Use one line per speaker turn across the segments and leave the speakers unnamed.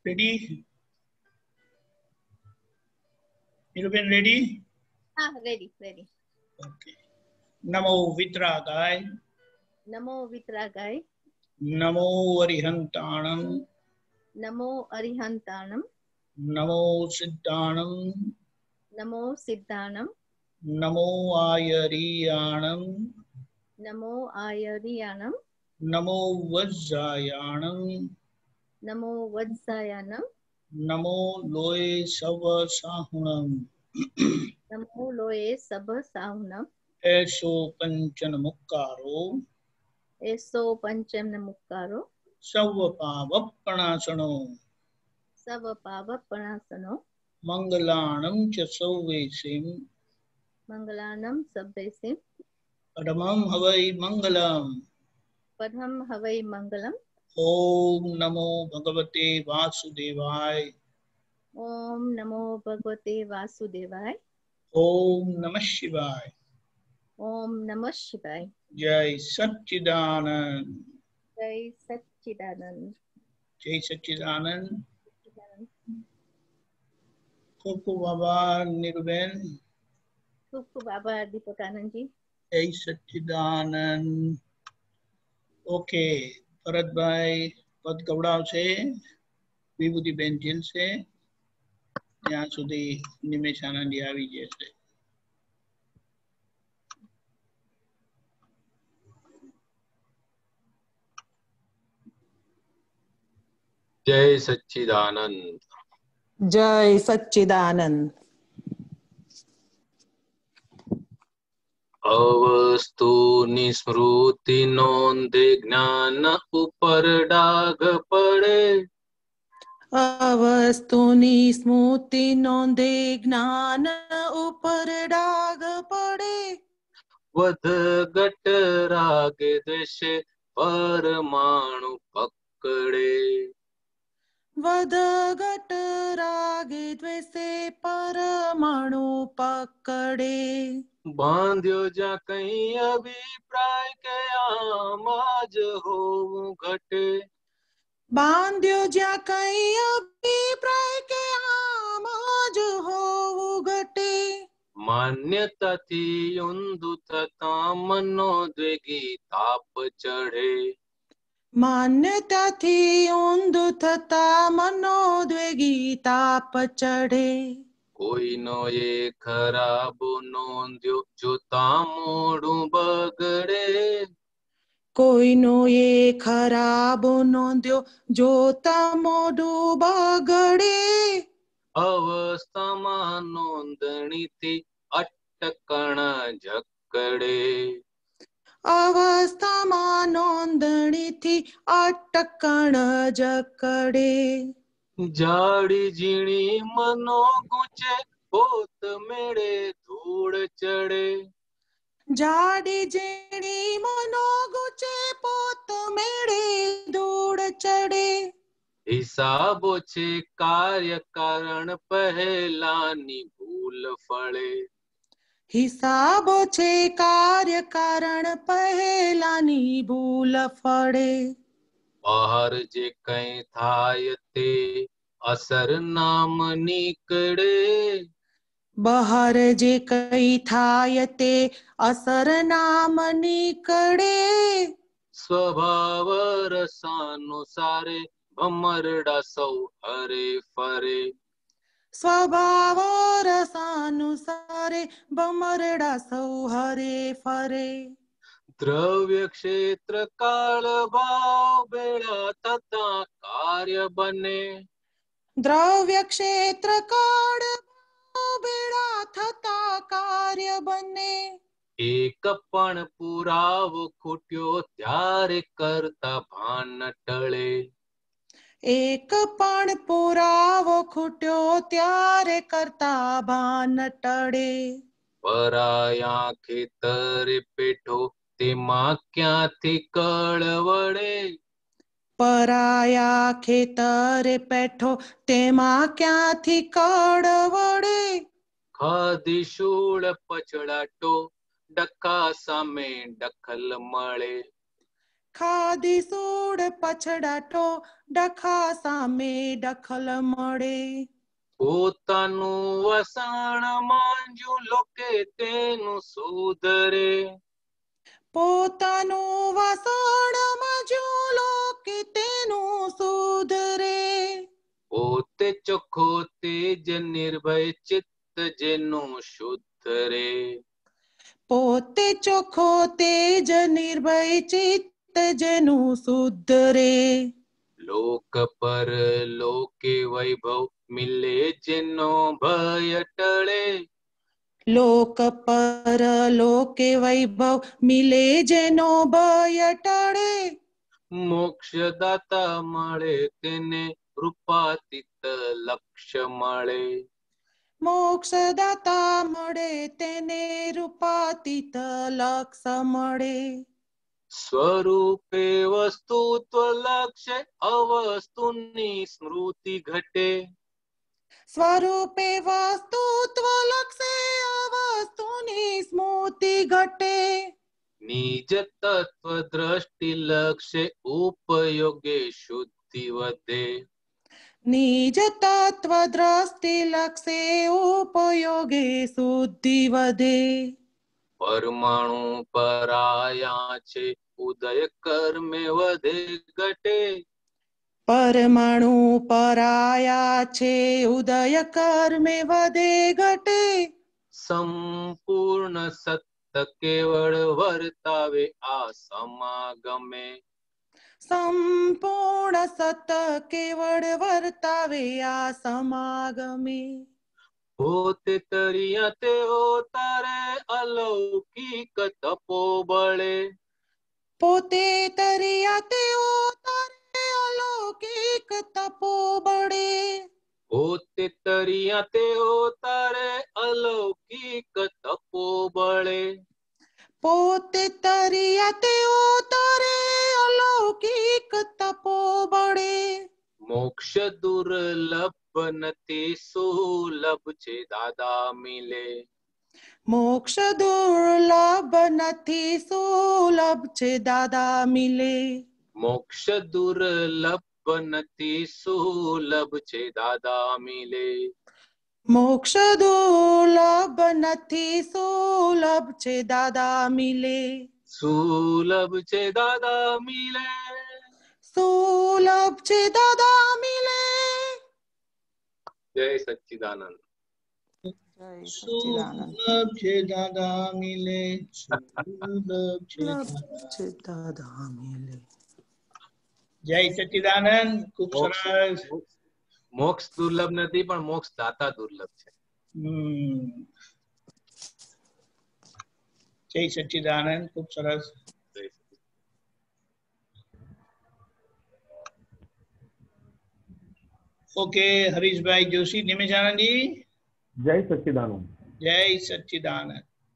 Ready? Niruben, ready?
Ready.
Okay. Namo Vitragay.
Namo Vitragay.
Namo Arihantanam.
Namo Arihantanam.
Namo Siddhanam.
Namo Siddhanam.
Namo Ayariyanam.
Namo Ayariyanam.
Namo Vajjayanam.
Namo Vajjayanam.
Namo Loe Sava Sahunam.
Namo Loe Sava Sahunam.
Eso Panchana Mukkaro.
Eso Panchana Mukkaro.
Savapavappanasano.
Savapavappanasano.
Mangalanam cha Sauvesim.
Mangalanam Sabvesim.
Padamam Havai Mangalam.
Padham Havai Mangalam.
Om Namo Bhagavate Vasudevai.
Om Namo Bhagavate Vasudevai.
Om Namah Shivaya.
Om Namah Shivaya.
Jai Satchidanand.
Jai Satchidanand.
Jai Satchidanand. Kuku Baba Niruben.
Kuku Baba Deepakanand ji.
Jai Satchidanand. Okay. Bharatbhai પદ કવડાવશે વિભૂતિબેન ઝીલશે ત્યાં સુધી નિમેશ આનંદી આવી જશે.
जय सच्चिदानंद.
जय सच्चिदानंद.
अवस्तु निस्मृति नोंदे ज्ञान ऊपर डाग पड़े.
अवस्तुनि स्मृति नोंदे ज्ञान ऊपर डाग पड़े.
वध घट राग द्वेषे परमाणु पकड़े.
वध घट राग द्वेषे परमाणु पकड़े.
बांध्यो जा कहीं अभिप्राय के आमाज हो घटे.
बांध्यो जा कहीं अभिप्राय के आमाज हो घटे.
मान्यता थी ऊंधु थता मनोद्वेगी ताप चढ़े.
मान्यता थी ऊंधु थता मनोद्वेगी ताप चढ़े.
कोई नो ये खराब नोंध्यो जोता मोड़ू बगड़े.
कोई नो ये खराब नोंध्यो जोता मोड़ू बगड़े.
अवस्था मा नोंदणी थी अटकण झकड़े.
अवस्था मा नोंदणी थी अटकण जकड़े.
जाड़ी जीणी मनो गुचे पोत मेड़े धूड़ चढ़े.
जाड़ी जीणी मनो गुचे पोत मेड़े धूड़ चढ़े.
हिसाबो छे कार्य कारण पहलानी भूल फळे.
हिसाबो छे कार्य कारण पहलानी भूल फळे.
बहार जे कई थाय ते असर नाम निकड़े.
बहार जे कई थाय ते असर नाम निकड़े.
स्वभाव रसानुसारे भमरड़ा सौ हरे फरे.
स्वभाव रसानुसारे भमरड़ा सौ हरे फरे.
द्रव्य क्षेत्र काल भाव बेड़ा तथा कार्य बने.
द्रव्य क्षेत्र काल भाव बेड़ा थता कार्य बने.
एक पण पुरावो खूट्यो त्यारे करता भान टळे.
एक पण पुरावो खूट्यो त्यारे करता भान टळे.
पराया खेतरे पेठो तेमा क्यांथी कळवळे.
पराया खेतरे पेठो तेमा क्यांथी कळवळे.
खाधी शूळ पछड़ाटो डका सामे दखल मळे.
ખાધી સૂડ પછડાટો ડખા સામે દખલ મળે.
પોતાનું વસાણ માંજ્યું લોકે તેનું સુધરે.
પોતાનું વાસણ મજૂલો કે તેનું સુધરે.
પોતે ચોખ્ખો તેજ નિર્ભય ચિત્ત જેનું શુદ્ધ રે.
પોતે ચોખ્ખો તેજ નિર્ભય ચિત્ત જેનું શુદ્ધ રે.
લોક પર લોકે વૈભવ મિલે જેનો ભય ટળે.
લોક પર લોકે વૈભવ મિલે જેનો ભય ટળે.
મોક્ષદાતા મળે તેને રૂપાતીત લક્ષ્ય મળે.
મોક્ષદાતા મળે તેને રૂપાતીત લક્ષ મળે.
સ્વરૂપે વસ્તુત્વ લક્ષ્ય અવસ્તુની સ્મૃતિ ઘટે.
સ્વરૂપે વસ્તુત્વ લક્ષે અવસ્તુની સ્મૃતિ ઘટે.
નિજ તત્વ દ્રષ્ટિ લક્ષ્ય ઉપયોગે શુદ્ધિ વધે.
નિજ તત્વ દ્રષ્ટિ લક્ષે ઉપયોગે શુદ્ધિ વધે.
પરમાણુ પરાયા છે ઉદય કર્મે વધે ઘટે.
પરમાણુ પરાયા છે ઉદય કર્મે વધે ઘટે.
સંપૂર્ણ સત્ય કેવળ વર્તાવે આ સમાગમે.
સંપૂર્ણ સત કેવળ વર્તાવે આ સમાગમે.
પોતે તરિયા તેઓ તારે અલૌકિક તપો બળે.
પોતે તરિયા તેઓ તારે અલૌકિક તપો બળે.
પોતે તરિયા તેઓ તારે અલૌકિક તપો બળે.
પોતે તરિયા તેઓ તારે અલૌકિક તપો બળે.
મોક્ષ દુર્લભ નથી સુલભ છે દાદા મિલે.
મોક્ષ દુર્લભ નથી સુલભ છે દાદા મિલે.
મોક્ષ દુર્લભ નથી સુલભ છે દાદા મિલે.
મોક્ષ દુર્લભ નથી સુલભ છે દાદા મિલે.
સુલભ છે દાદા મિલે.
સુલભ છે દાદા મિલે.
જય સચ્ચિદાનંદ.
જય સચ્ચિદાનંદ.
સુલભ છે દાદા મિલે. સુલભ છે
દાદા મિલે.
જય સચ્ચિદાનંદ. ખૂબ સરસ.
મોક્ષ દુર્લભ નથી પણ મોક્ષ દાતા દુર્લભ છે.
જય સચ્ચિદાનંદ. ખૂબ સરસ. ઓકે, હરીશભાઈ જોશી, નિમેશાનંદજી.
જય સચ્ચિદાનંદ.
જય સચ્ચિદાનંદ.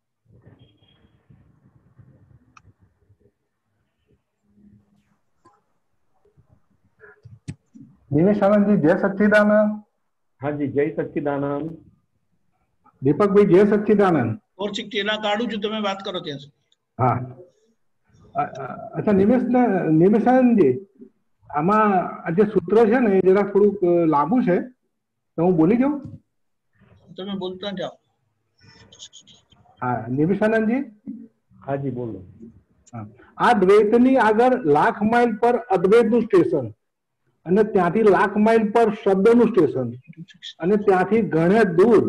નિમેશાનંદજી જય સચ્ચિદાનંદ.
હાજી જય સચ્ચિદાનંદ.
દીપકભાઈ જય સચ્ચિદાનંદ.
और चेला काढू છું, તમે વાત કરો ત્યાં સુધી.
હા, અચ્છા નિમેશાનંદજી, આમાં આ જે સૂત્ર છે ને એ જરા થોડુંક લાંબુ છે, તો હું બોલી જાઉં?
તમે બોલતા જાઓ.
હા નિમેશાનંદજી.
હાજી બોલો.
આ દ્વૈતની આગળ લાખ માઇલ પર અદ્વૈતનું સ્ટેશન, અને ત્યાંથી લાખ માઇલ પર શબ્દનું સ્ટેશન, અને ત્યાંથી ઘણે દૂર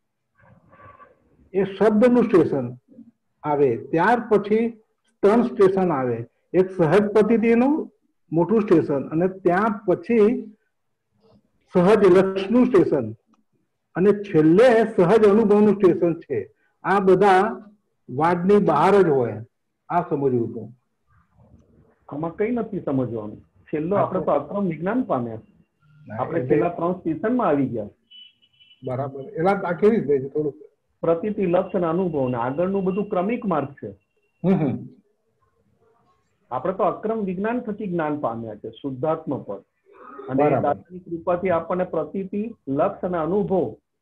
એ શબ્દનું સ્ટેશન આવે. ત્યાર પછી 3 સ્ટેશન આવે. એક સહજ પદ્ધતિનું મોટું સ્ટેશન, અને ત્યાં પછી સહજ લક્ષનું સ્ટેશન, અને છેલ્લે સહજ અનુભવનું સ્ટેશન છે. આ બધા વાડની બહાર જ હોય. આ સમજવું હતું.
આમાં કઈ નથી સમજવાનું. છેલ્લો આપણે તો અક્રમ વિજ્ઞાન પામ્યા. આપણે છેલ્લા 3 સ્ટેશનમાં આવી ગયા.
બરાબર. એલા આ કેવી રીતે થોડુંક
પ્રતીતિ લક્ષ અને અનુભવ ને આગળનું બધું ક્રમિક માર્ગ છે. આપણે તો અક્રમ વિજ્ઞાન થકી જ્ઞાન પામ્યા છે, શુદ્ધાત્મ પર. અને દાદાની કૃપાથી આપણને પ્રતીતિ લક્ષ અને અનુભવ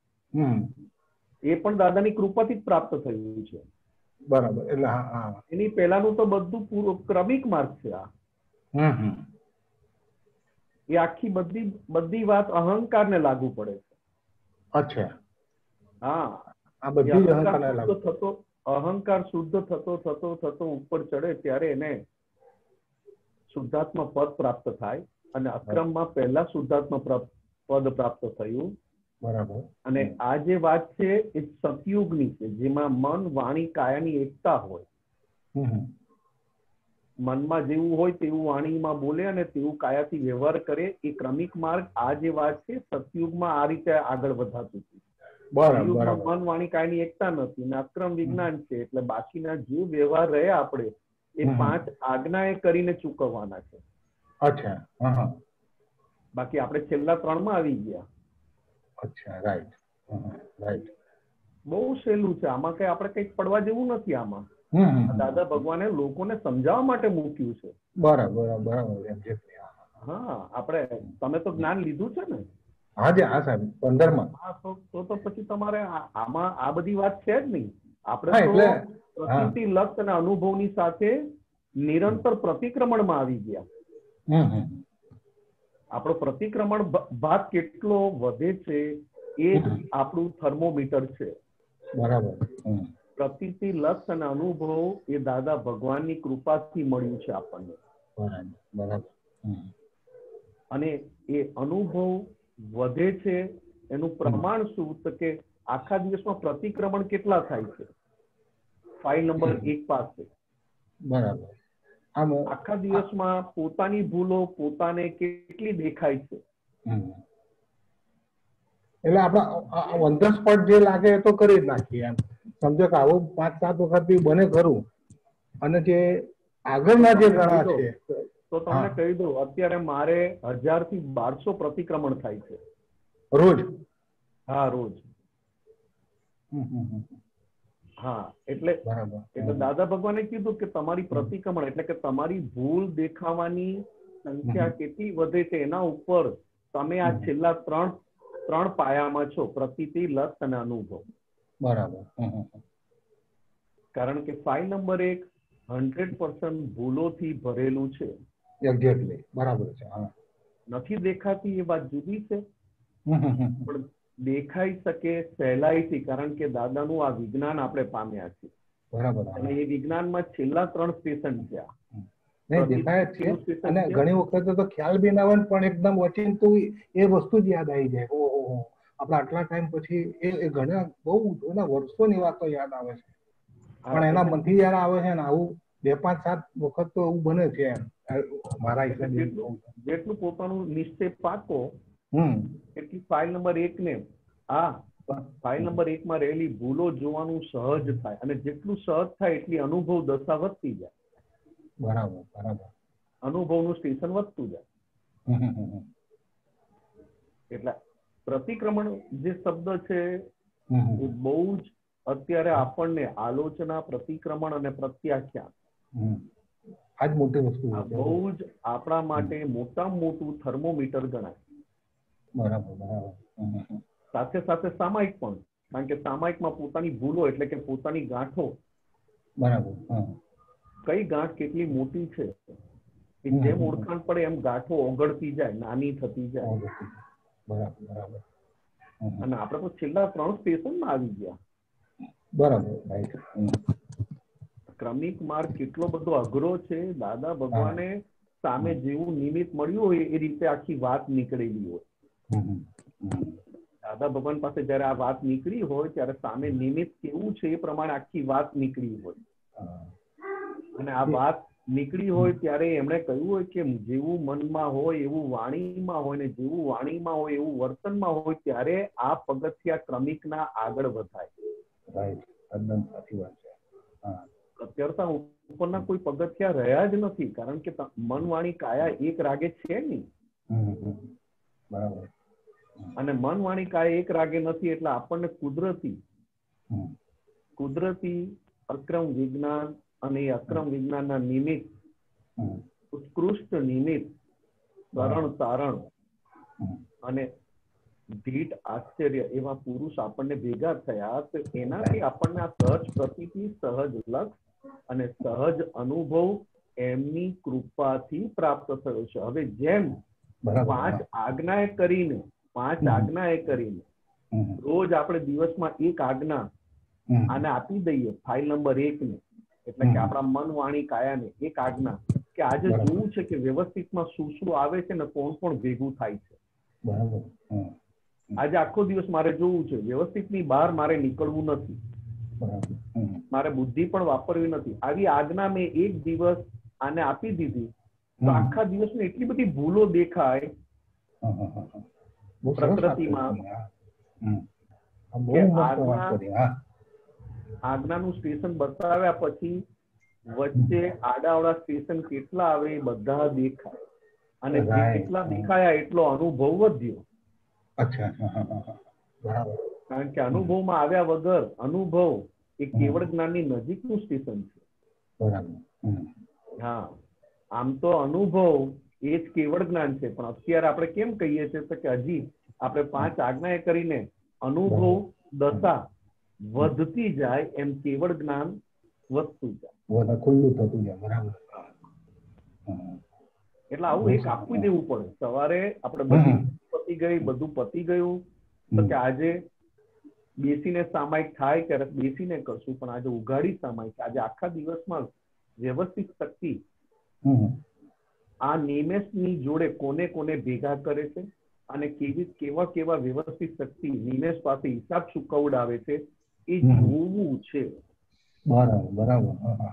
એ પણ દાદાની કૃપાથી જ પ્રાપ્ત થયું છે.
બરાબર. એટલે
એની પહેલાનું તો બધું પૂરું ક્રમિક માર્ગ છે. આ એ આખી બધી વાત અહંકારને લાગુ પડે છે.
અચ્છા,
હા,
આ બધી જ અહંકારને લાગુ.
અહંકાર શુદ્ધ થતો ઉપર ચડે ત્યારે એને શુદ્ધાત્મા પદ પ્રાપ્ત થાય અને અક્રમમાં પહેલા શુદ્ધાત્મા પદ પ્રાપ્ત થયું.
બરાબર.
અને આ જે વાત છે એ સતયુગની છે, જેમાં મન વાણી કાયાની એકતા હોય. મનમાં જેવું હોય તેવું વાણીમાં બોલે અને તેવું કાયાથી વ્યવહાર કરે. એ ક્રમિક માર્ગ આ જે વાત છે સતયુગમાં આ રીતે આગળ વધાતું હતું. મન વાણી કાયાની એકતા નથી અને અક્રમ વિજ્ઞાન છે, એટલે બાકીના જે વ્યવહાર રહ્યા આપણે એ 5 આજ્ઞા એ કરીને ચૂકવવાના છે.
અચ્છા.
બાકી આપણે છેલ્લા 3 માં આવી ગયા.
અચ્છા, રાઈટ.
બહુ સહેલું છે આમાં, કઈ આપણે કઈક પડવા જેવું નથી આમાં. દાદા ભગવાને લોકોને સમજાવવા માટે મૂક્યું છે.
બરાબર.
હા, આપણે તમે તો જ્ઞાન લીધું છે ને?
હા સાહેબ, 15માં.
તો પછી તમારે આમાં આ બધી વાત છે જ નહીં. આપણે તો પ્રકૃતિ લક્ષ અને અનુભવની સાથે નિરંતર પ્રતિક્રમણમાં આવી ગયા. આપણો પ્રતિક્રમણ ભાગ કેટલો વધે છે એ જ આપણું થર્મોમીટર છે.
બરાબર.
પ્રતીતિ લક્ષ અને અનુભવ એ દાદા ભગવાનની કૃપાથી મળ્યું છે આપણને.
બરાબર.
અને એ અનુભવ વધે છે એનું પ્રમાણ શું? તો કે આખા દિવસમાં પ્રતિક્રમણ કેટલા થાય છે? ફાઇલ નંબર 1 પાસે.
બરાબર.
આખા દિવસમાં પોતાની ભૂલો પોતાને કેટલી દેખાય છે?
એટલે આપણા ઓન ધ સ્પોટ જે લાગે એ તો કરી જ નાખીએ એમ. સમજો કે આવું 5-7 વખત બી બને ખરું, અને જે આગળના જે ગણા છે
તો તમને કહી દઉં, અત્યારે મારે 1000 થી 1200 પ્રતિક્રમણ થાય છે
રોજ.
હા, રોજ. હા, એટલે દાદા ભગવાને કીધું કે તમારી પ્રતિક્રમણ એટલે કે તમારી ભૂલ દેખાવાની સંખ્યા કેટલી વધે છે એના ઉપર તમે આ છેલ્લા 3 પાયામાં છો, પ્રતીતિ લક્ષ અને અનુભવ.
બરાબર.
કારણ કે ફાઇલ નંબર 1 100% ભૂલોથી ભરેલું છે.
એક્ઝેક્ટલી, બરાબર છે.
નથી દેખાતી એ વાત જુદી છે, પણ દેખાઈ શકે સહેલાઈથી, કારણ કે દાદાનું આ વિજ્ઞાન આપણે પામ્યા છીએ.
બરાબર.
અને એ વિજ્ઞાનમાં છેલ્લા 3 સ્ટેશન છે.
નહીં, દેખાય જ છે. અને ઘણી વખત તો ખ્યાલ બી ના હોય પણ એકદમ ઓચિંતું એ વસ્તુ જ યાદ આવી જાય. ઓહો, આપણે આટલા ટાઈમ પછી એ ઘણા બહુ જૂના વર્ષોની વાતો યાદ આવે છે, પણ એના મનથી જયારે આવે છે ને આવું 2-5-7 વખત તો એવું બને છે એમ. મારા હિસાબે
જેટલું પોતાનું નિશ્ચય પાકો એટલી ફાઇલ નંબર 1 ને ફાઇલ નંબર 1 માં રહેલી ભૂલો જોવાનું સહજ થાય, અને જેટલું સહજ થાય એટલી અનુભવ દશા વધતી જાય.
બરાબર.
અનુભવનું સ્ટેશન વધતું જાય. એટલે પ્રતિક્રમણ જે શબ્દ છે એ બહુ જ અત્યારે આપણને આલોચના, પ્રતિક્રમણ અને પ્રત્યાખ્યાન
આજ મોટી વસ્તુ
બહુ જ આપણા માટે મોટામાં મોટું થર્મોમીટર ગણાય.
બરાબર.
સાથે સાથે સામાયિક પણ, કારણ કે સામાયિકમાં પોતાની ભૂલો એટલે કે પોતાની ગાંઠો.
બરાબર.
કઈ ગાંઠ કેટલી મોટી છે જેમ ઓળખાણ પડે એમ ગાંઠો ઓગળતી જાય, નાની થતી જાય.
બરાબર.
અને આપણે તો છેલ્લા 3 સ્ટેશનમાં આવી ગયા.
બરાબર.
ક્રમિક માર્ગ કેટલો બધો અઘરો છે. દાદા ભગવાને સામે જેવું નિમિત્ત મળ્યું હોય એ રીતે આખી વાત નીકળેલી હોય. દાદા ભગવાન પાસે જયારે આ વાત નીકળી હોય ત્યારે સામે નિમિત્ત કેવું છે એ પ્રમાણે આખી વાત નીકળી હોય. અને આ વાત નીકળી હોય ત્યારે એમણે કહ્યું હોય કે જેવું મનમાં હોય એવું વાણીમાં હોય, ને જેવું વાણીમાં હોય એવું વર્તનમાં હોય, ત્યારે આ પગથિયા ક્રમિકના આગળ વધાય. અત્યારે તો ઉપરના કોઈ પગથિયા રહ્યા જ નથી, કારણ કે મન વાણી કાયા એક રાગે છે નહીં.
બરાબર.
અને મન વાણી કાયા એક રાગે નથી, એટલે આપણને કુદરતી અક્રમ વિજ્ઞાન અને અક્રમ વિજ્ઞાનના નિમિત્ત, ઉત્કૃષ્ટ નિમિત્ત, તરણ તારણ અને ધીટ આશ્ચર્ય એવા પુરુષ આપણને ભેગા થયા. તો એનાથી આપણને આ સહજ પ્રતીતિ, સહજ લક્ષ અને સહજ અનુભવ એમની કૃપાથી પ્રાપ્ત થયો છે. હવે જેમ પાંચ આજ્ઞાએ કરીને રોજ આપણે દિવસમાં એક આજ્ઞા આને આપી દઈએ, ફાઇલ નંબર 1 ને, એટલે કે આપણા મન વાણી કાયાને એક આજ્ઞા કે આજે જોવું છે કે વ્યવસ્થિતમાં શું શું આવે છે ને કોણ કોણ ભેગું થાય છે. આજે આખો દિવસ મારે જોવું છે, વ્યવસ્થિતની બહાર મારે નીકળવું નથી, મારે બુદ્ધિ પણ વાપરવી નથી. આવી આજ્ઞા મેં એક દિવસ આને આપી દીધી તો આખા દિવસમાં એટલી બધી ભૂલો દેખાય પ્રકૃતિમાં કે આજ્ઞાનું સ્ટેશન બતાવ્યા પછી વચ્ચે આડાવડા સ્ટેશન કેટલા આવે એ બધા દેખાય, અને જે કેટલા દેખાયા એટલો અનુભવ વધ્યો. કારણ કે અનુભવમાં આવ્યા વગર અનુભવ એ કેવળ જ્ઞાનની નજીકનું સ્ટેશન છે. હા, આમ તો અનુભવ એ જ કેવળ જ્ઞાન છે, પણ અત્યારે આપણે કેમ કહીએ છીએ કે હજી આપણે 5 આજ્ઞાએ કરીને અનુભવ દશા વધતી જાય એમ કેવળ જ્ઞાન વધતું જાય,
ખુલ્લું થતું જાય. બરાબર.
એટલે આવું એક આપી દેવું પડે. સવારે આપણે બધું પતી ગયું તો કે આજે બેસીને સામાયિક થાય ક્યારેક બેસીને કરશું, પણ આજે ઉઘાડી સામાયિક, આજે આખા દિવસમાં વ્યવસ્થિત શક્તિ આ નિમેષની જોડે કોને કોને ભેગા કરે છે અને કેવા વ્યવસ્થિત શક્તિ નિમેષ પાસે હિસાબ ચૂકવડાવે છે એ જોવું છે.
બરાબર.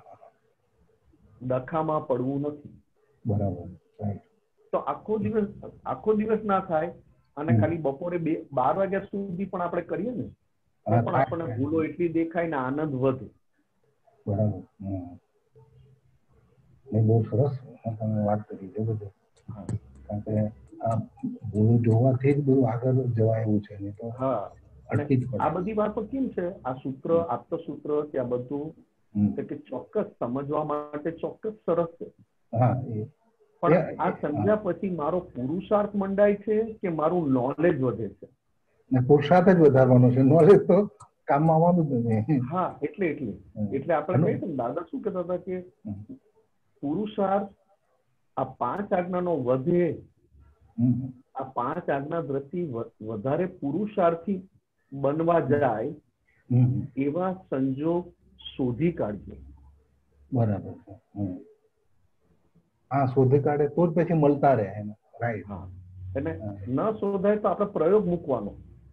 ડખામાં પડવું નથી.
બરાબર.
તો આખો દિવસ ના થાય અને ખાલી બપોરે 12 વાગ્યા સુધી પણ આપણે કરીએ ને તો પણ આપણને ભૂલો એટલી દેખાય ને આનંદ વધે.
બરાબર. બહુ સરસ તમે વાત કરી છે બધું. કારણ કે આ ભૂલો જોવાથી જ બધું આગળ જવાય એવું છે. નહીં તો
હા, અને આ બધી વાતો કેમ છે, આ સૂત્ર આપત સૂત્ર કે આ બધું કે ચોક્કસ સમજવા માટે ચોક્કસ સરસ છે. પણ આ સમજ્યા પછી મારો પુરુષાર્થ મંડાય છે કે મારું નોલેજ વધે છે?
પુરુષાર્થ જ વધારવાનો છે, નોલેજ તો કામમાં આવવાનું જ નહીં.
હા, એટલે આપણે કહીએ ને, દાદા શું કહેતા હતા કે પુરુષાર્થ આ 5 આજ્ઞાનો વધે, આ 5 આજ્ઞા દ્રષ્ટિ વધારે પુરુષાર્થી બનવા જાય એવા સંજોગ શોધી કાઢજો.
બરાબર. હા, શોધી કાઢે તો જ પછી મળતા રહે. રાઈટ.
હા, એટલે ન શોધાય તો આપણે પ્રયોગ મૂકવાનો.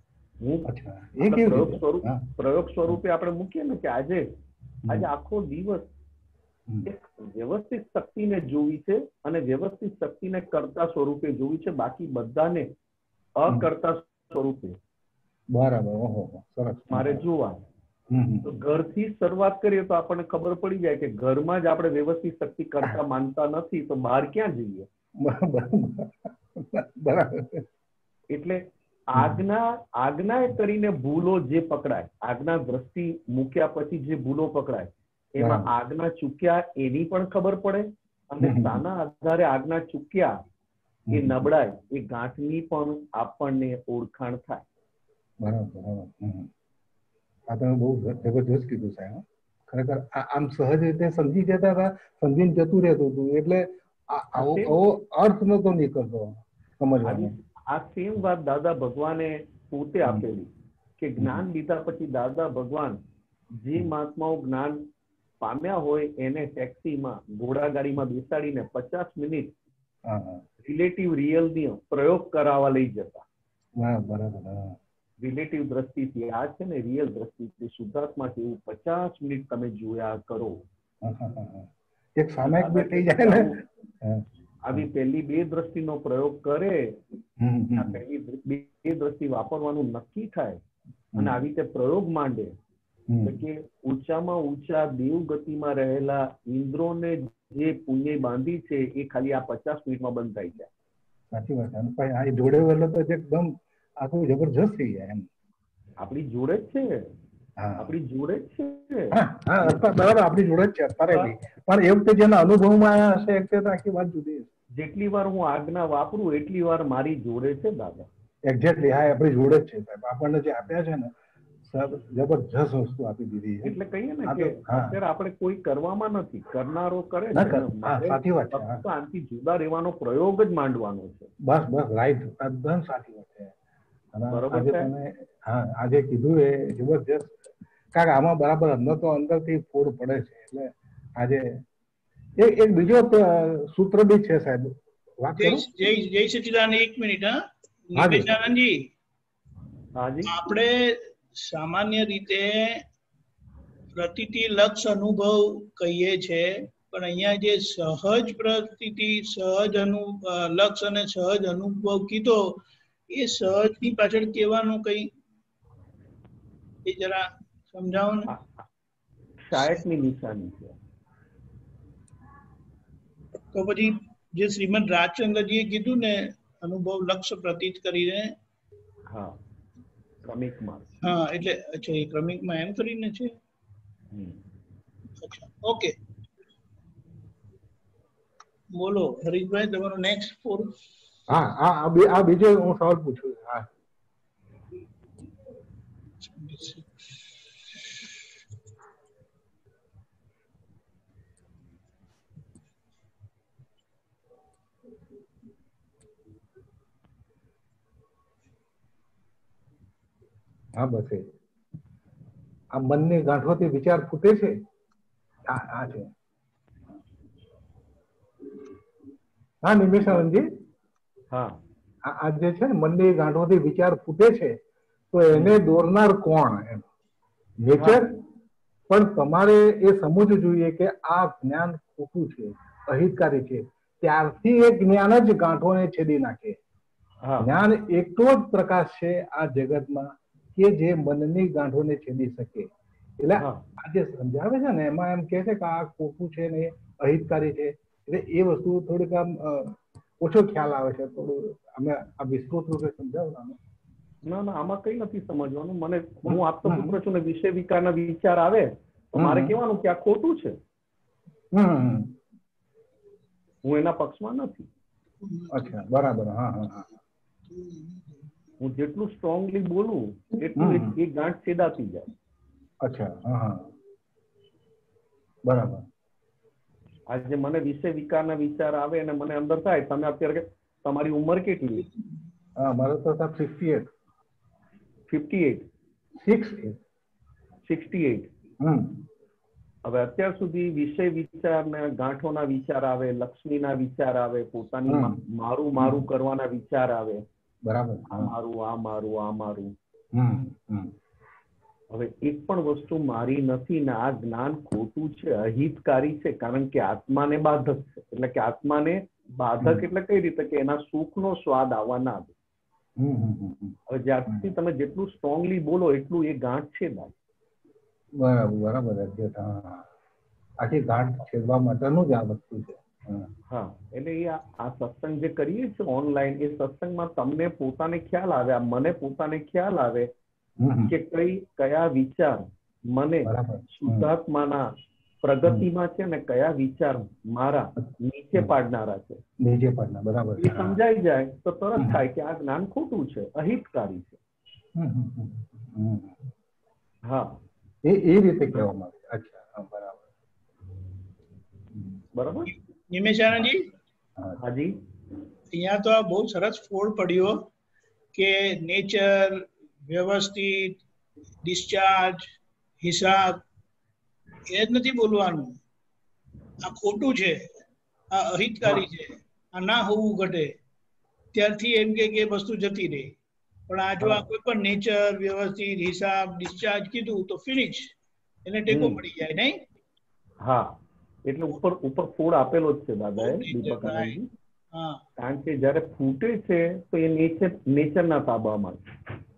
પ્રયોગ સ્વરૂપે આપણે મૂકીએ ને કે આજે આખો દિવસ એક વ્યવસ્થિત શક્તિને જોવી છે અને વ્યવસ્થિત શક્તિને કરતા સ્વરૂપે જોવી છે, બાકી બધાને અકર્તા સ્વરૂપે.
બરાબર. સરસ.
મારે જોવા તો ઘરથી શરૂઆત કરીએ તો આપણને ખબર પડી જાય કે ઘરમાં જ આપણે વ્યવસ્થિત શક્તિ કરતા માનતા નથી તો બહાર ક્યાં જઈએ?
બરાબર.
એટલે આજ્ઞા કરીને ભૂલો જે પકડાય, આજ્ઞા દ્રષ્ટિ મૂક્યા પછી જે ભૂલો પકડાય એમાં આજ્ઞા ચૂક્યા એની પણ ખબર પડે, અને શાના આધારે આજ્ઞા ચૂક્યા એ નબળાય એ ગાંઠની પણ આપણને ઓળખાણ થાય.
બરાબર. આ તમે બહુ જબરજસ્ત કીધું સાહેબ. ખરેખર આમ સહજ રીતે સમજી જતા હતા, સમજીને જતું રહેતું હતું, એટલે આવો અર્થ નતો નીકળતો સમજવાનો.
આ સેમ વાત દાદા ભગવાને પોતે આપેલી કે જ્ઞાન લીધા પછી દાદા ભગવાન જે મહાત્માઓ જ્ઞાન પામ્યા હોય એને ટેક્સીમાં ઘોડાગાડીમાં બેસાડીને 50 મિનિટ રિલેટિવ રિયલ ની પ્રયોગ કરાવવા લઈ જતા.
બરાબર.
રિલેટિવ દ્રષ્ટિથી આ છે ને રિયલ દ્રષ્ટિથી શુદ્ધાત્મા જેવું 50 મિનિટ તમે જોયા કરો.
એક સામાયિક બે થઈ જાય ને.
આવી પહેલી 2 દ્રષ્ટિનો પ્રયોગ કરે, પહેલી 2 દ્રષ્ટિ વાપરવાનું નક્કી થાય અને આવી રીતે પ્રયોગ માંડે કે ઊંચામાં ઊંચા દેવ ગતિમાં રહેલા ઇન્દ્રોને જે પુણ્ય બાંધી છે એ ખાલી આ 50 મિનિટમાં બંધ થઈ જાય.
સાચી વાત. આ જોડે વહેલો તો એકદમ આખું જબરજસ્ત થઈ જાય.
આપણી જોડે જ છે, આપણી જોડે જ છે.
બરાબર, આપણી જોડે જ છે અત્યારે બી. પણ એવું કે જેના અનુભવમાં આવ્યા હશે એક આખી વાત જુદી.
જેટલી વાર હું આજ્ઞા વાપરું એટલી વાર મારી જોડે છે દાદા.
એક્ઝેક્ટલી. હા, આપણી જોડે જ છે સાહેબ. આપણને જે આપ્યા છે ને સર જબરજસ્ત વસ્તુ આપી દીધી છે.
એટલે કહીએ ને
હા
કે
તો, હા.
અત્યારે આપણે કોઈ કરવામાં નથી, કરનારો કરે
ના
છે
કર,
ને.
હા,
મારે
સાચી વાત છે. હા.
ફક્ત આનાથી જુદા રહેવાનો પ્રયોગ જ માંડવાનો છે.
બસ બસ રાઈટ, એકદમ સાચી વાત છે. અને
બરોબર
આજે
છે.
તમે આજે કીધું એ જબરજસ્ત, કારણ કે આમાં બરાબર અંદરથી ફોડ પડે છે. એટલે આજે એક બીજો સૂત્ર બી છે સાહેબ, વાત
જય
કરું?
જય સચિદાનંદ, 1 મિનિટ. હા,
હાજી.
નિમેશાનંદજી,
હાજી.
આપણે સામાન્ય રીતે પ્રતીતિ લક્ષ અનુભવ કહીએ છે, પણ અહીંયા જે સહજ પ્રતીતિ, સહજ લક્ષ અને સહજ અનુભવ કીધો, એ સહજ ની પાછળ કહેવાનું કઈ એ જરા સમજાવો ને.
શાયકની નિશાની છે.
તો પછી જે શ્રીમદ રાજચંદ્રજીએ કીધું ને, અનુભવ લક્ષ પ્રતીત કરીને,
હા, ક્રમિકમાં.
હા, એટલે અચ્છા, એ ક્રમિકમાં એમ કરીને છે. અચ્છા, ઓકે, બોલો હરીશભાઈ, તમારો નેક્સ્ટ ફોર.
હા, આ બીજો હું સવાલ પૂછું. હા, હા, બસ એ આ મનની ગાંઠોથી વિચાર ફૂટે છે. આ છે. હા, નિમેશાનંદજી,
હા,
આ જે છે ને, મનની ગાંઠોથી વિચાર ફૂટે છે, તો એને દોરનાર કોણ? એમ નેચર. પણ તમારે એ સમજવું જોઈએ કે આ જ્ઞાન ખોટું છે, અહિતકારી છે. ત્યારથી એ જ્ઞાન જ ગાંઠોને છેદી નાખે. જ્ઞાન એટલો જ પ્રકાશ છે આ જગતમાં કે જે મનની ગાંઠોને છેદી શકે. એટલે આ જે સમજાવે છે ને, એમાં એમ કે છે કે આ ખોટું છે ને અહિતકારી છે. એટલે એ વસ્તુ થોડીક આમ ઓછો ખ્યાલ આવે છે. થોડું અમે આ વિસ્તૃત રૂપે સમજાવવાનું.
ના, આમાં કઈ નથી સમજવાનું. મને, હું આપતો પુત્ર છું ને, વિષય વિકારના વિચાર આવે તો મારે કહેવાનું કે આ ખોટું છે. હું એના પક્ષમાં નથી.
અચ્છા, બરાબર. હા, હા.
હું જેટલું સ્ટ્રોંગલી બોલું એટલું એ ગાંઠ છેદાતી જાય.
અચ્છા, હા, બરાબર.
આજે મને વિષય વિકારના વિચાર આવે અને મને અંદર થાય, તમે અત્યારે તમારી ઉંમર કેટલી?
હા, મારે તો 68.
68. 68. હવે અત્યાર સુધી વિષય વિચાર ને ગાંઠોના વિચાર આવે, લક્ષ્મીના વિચાર આવે, પોતાની મારું કરવાના વિચાર આવે.
બરાબર.
આ મારું. હવે એક પણ વસ્તુ મારી નથી ને આ જ્ઞાન ખોટું છે, અહિતકારી છે, કારણ કે આત્માને બાધક છે. એટલે કે આત્માને બાધક એટલે કઈ રીતે કે એના સુખનો સ્વાદ આવવા ના દે. હવે જ્યારથી તમે જેટલું સ્ટ્રોંગલી બોલો એટલું એ ગાંઠ છે.
બરાબર. આખી ગાંઠ છેદવા માટેનું જ આ વસ્તુ છે.
હા, એટલે આ સત્સંગ જે કરીએ છીએ ઓનલાઈન, એ સત્સંગમાં તમને પોતાને ખ્યાલ આવે, મને પોતાને ખ્યાલ આવે કે કયા વિચાર મને શુદ્ધાત્માના પ્રગતિમાં છે ને કયા વિચાર મારા નીચે પાડનારા છે.
બરાબર.
એ સમજાઈ જાય તો તરત થાય કે આ જ્ઞાન ખોટું છે, અહિતકારી છે. હા,
એ રીતે કહેવામાં આવે. અચ્છા,
બરાબર.
નિમેશાનંદજી,
હાજી,
અહીંયા તો આ બહુ સરસ ફોડ પડ્યો કે નેચર, વ્યવસ્થિત, ડિસ્ચાર્જ, હિસાબ, એ જ નથી બોલવાનું. આ ખોટું છે, આ અહિતકારી છે, આ ના હોવું ઘટે. ત્યારથી એમ કે વસ્તુ જતી રહી. પણ આ જો આ કોઈ પણ નેચર, વ્યવસ્થિત, હિસાબ, ડિસ્ચાર્જ કીધું તો ફિનિશ, એને ટેકો પડી જાય, નહીં?
હા, એટલે ઉપર ફોડ આપેલો જ છે દાદાએ, દીપક આનંદજી. કારણ કે જયારે ફૂટે છે તો એ નેચરના તાબામાં છે.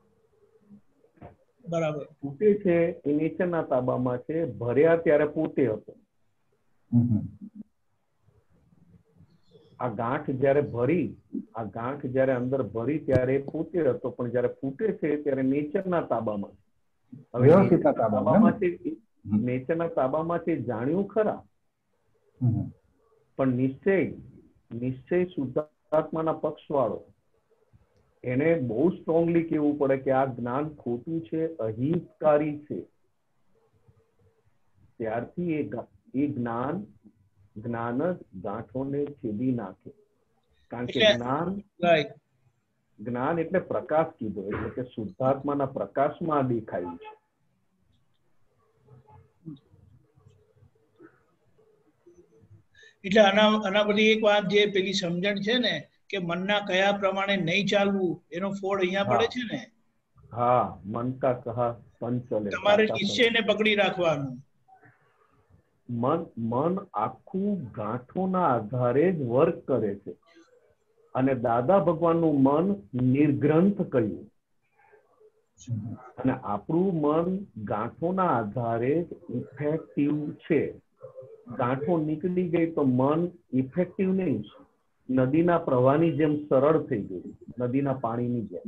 બરાબર.
ફૂટે છે એ નેચરના તાબામાં છે. ભર્યા ત્યારે પોતે હતો. આ ગાંઠ જયારે અંદર ભરી ત્યારે પોતે હતો, પણ જયારે ફૂટે છે ત્યારે નેચરના તાબામાં છે. હવે નેચરના તાબામાં છે જાણ્યું ખરા, પણ નિશ્ચય શુદ્ધાત્માના પક્ષ વાળો એને બહુ સ્ટ્રોંગલી કહેવું પડે કે આ જ્ઞાન ખોટું છે, અહિતકારી છે. ત્યારથી એ જ્ઞાન જ ગાંઠોને છેદી નાખે. કારણ કે જ્ઞાન એટલે પ્રકાશ કીધો, એટલે કે શુદ્ધાત્માના પ્રકાશમાં દેખાયું છે.
એટલે આના બધી એક વાત જે પેલી સમજણ છે ને કે મનના કયા પ્રમાણે નહીં ચાલવું એનો ફોડ અહીંયા પડે છે ને.
હા, મન કા કહા પંચલે.
તમારે નિશ્ચયને પકડી રાખવાનું.
મન આખું ગાંઠોના આધારે જ વર્ક કરે છે. અને દાદા ભગવાનનું મન નિર્ગ્રંથ કહ્યું, અને આપણું મન ગાંઠોના આધારે જ ઇફેક્ટિવ છે. ગાંઠો નીકળી ગઈ તો મન ઇફેક્ટિવ નહીં, નદીના પ્રવાહની જેમ સરળ થઈ ગયું, નદીના પાણીની જેમ.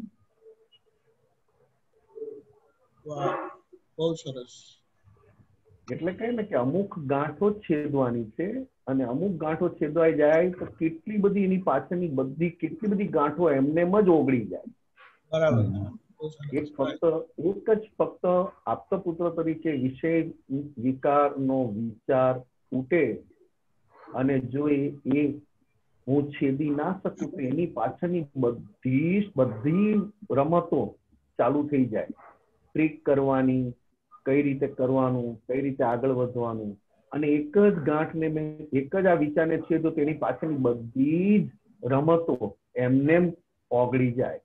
બહુ સરસ.
એટલે કહે ને કે અમુક ગાંઠો છેદવાની છે, અને અમુક ગાંઠો છેદવાઈ જાય તો કેટલી બધી એની પાછળની કેટલી બધી ગાંઠો એમને જ ઓગળી જાય.
બરાબર.
એક જ ફક્ત આપતા પુત્ર તરીકે વિષય વિકારનો વિચાર ઉઠે, અને જો એ હું છેદી ના શકું તો એની પાછળની બધી રમતો ચાલુ થઈ જાય. ટ્રીક કરવાની, કઈ રીતે કરવાનું, કઈ રીતે આગળ વધવાનું. અને એક જ ગાંઠને મેં એક જ આ વિચારને છેદો તો એની પાછળની બધી જ રમતો એમને ઓગળી જાય.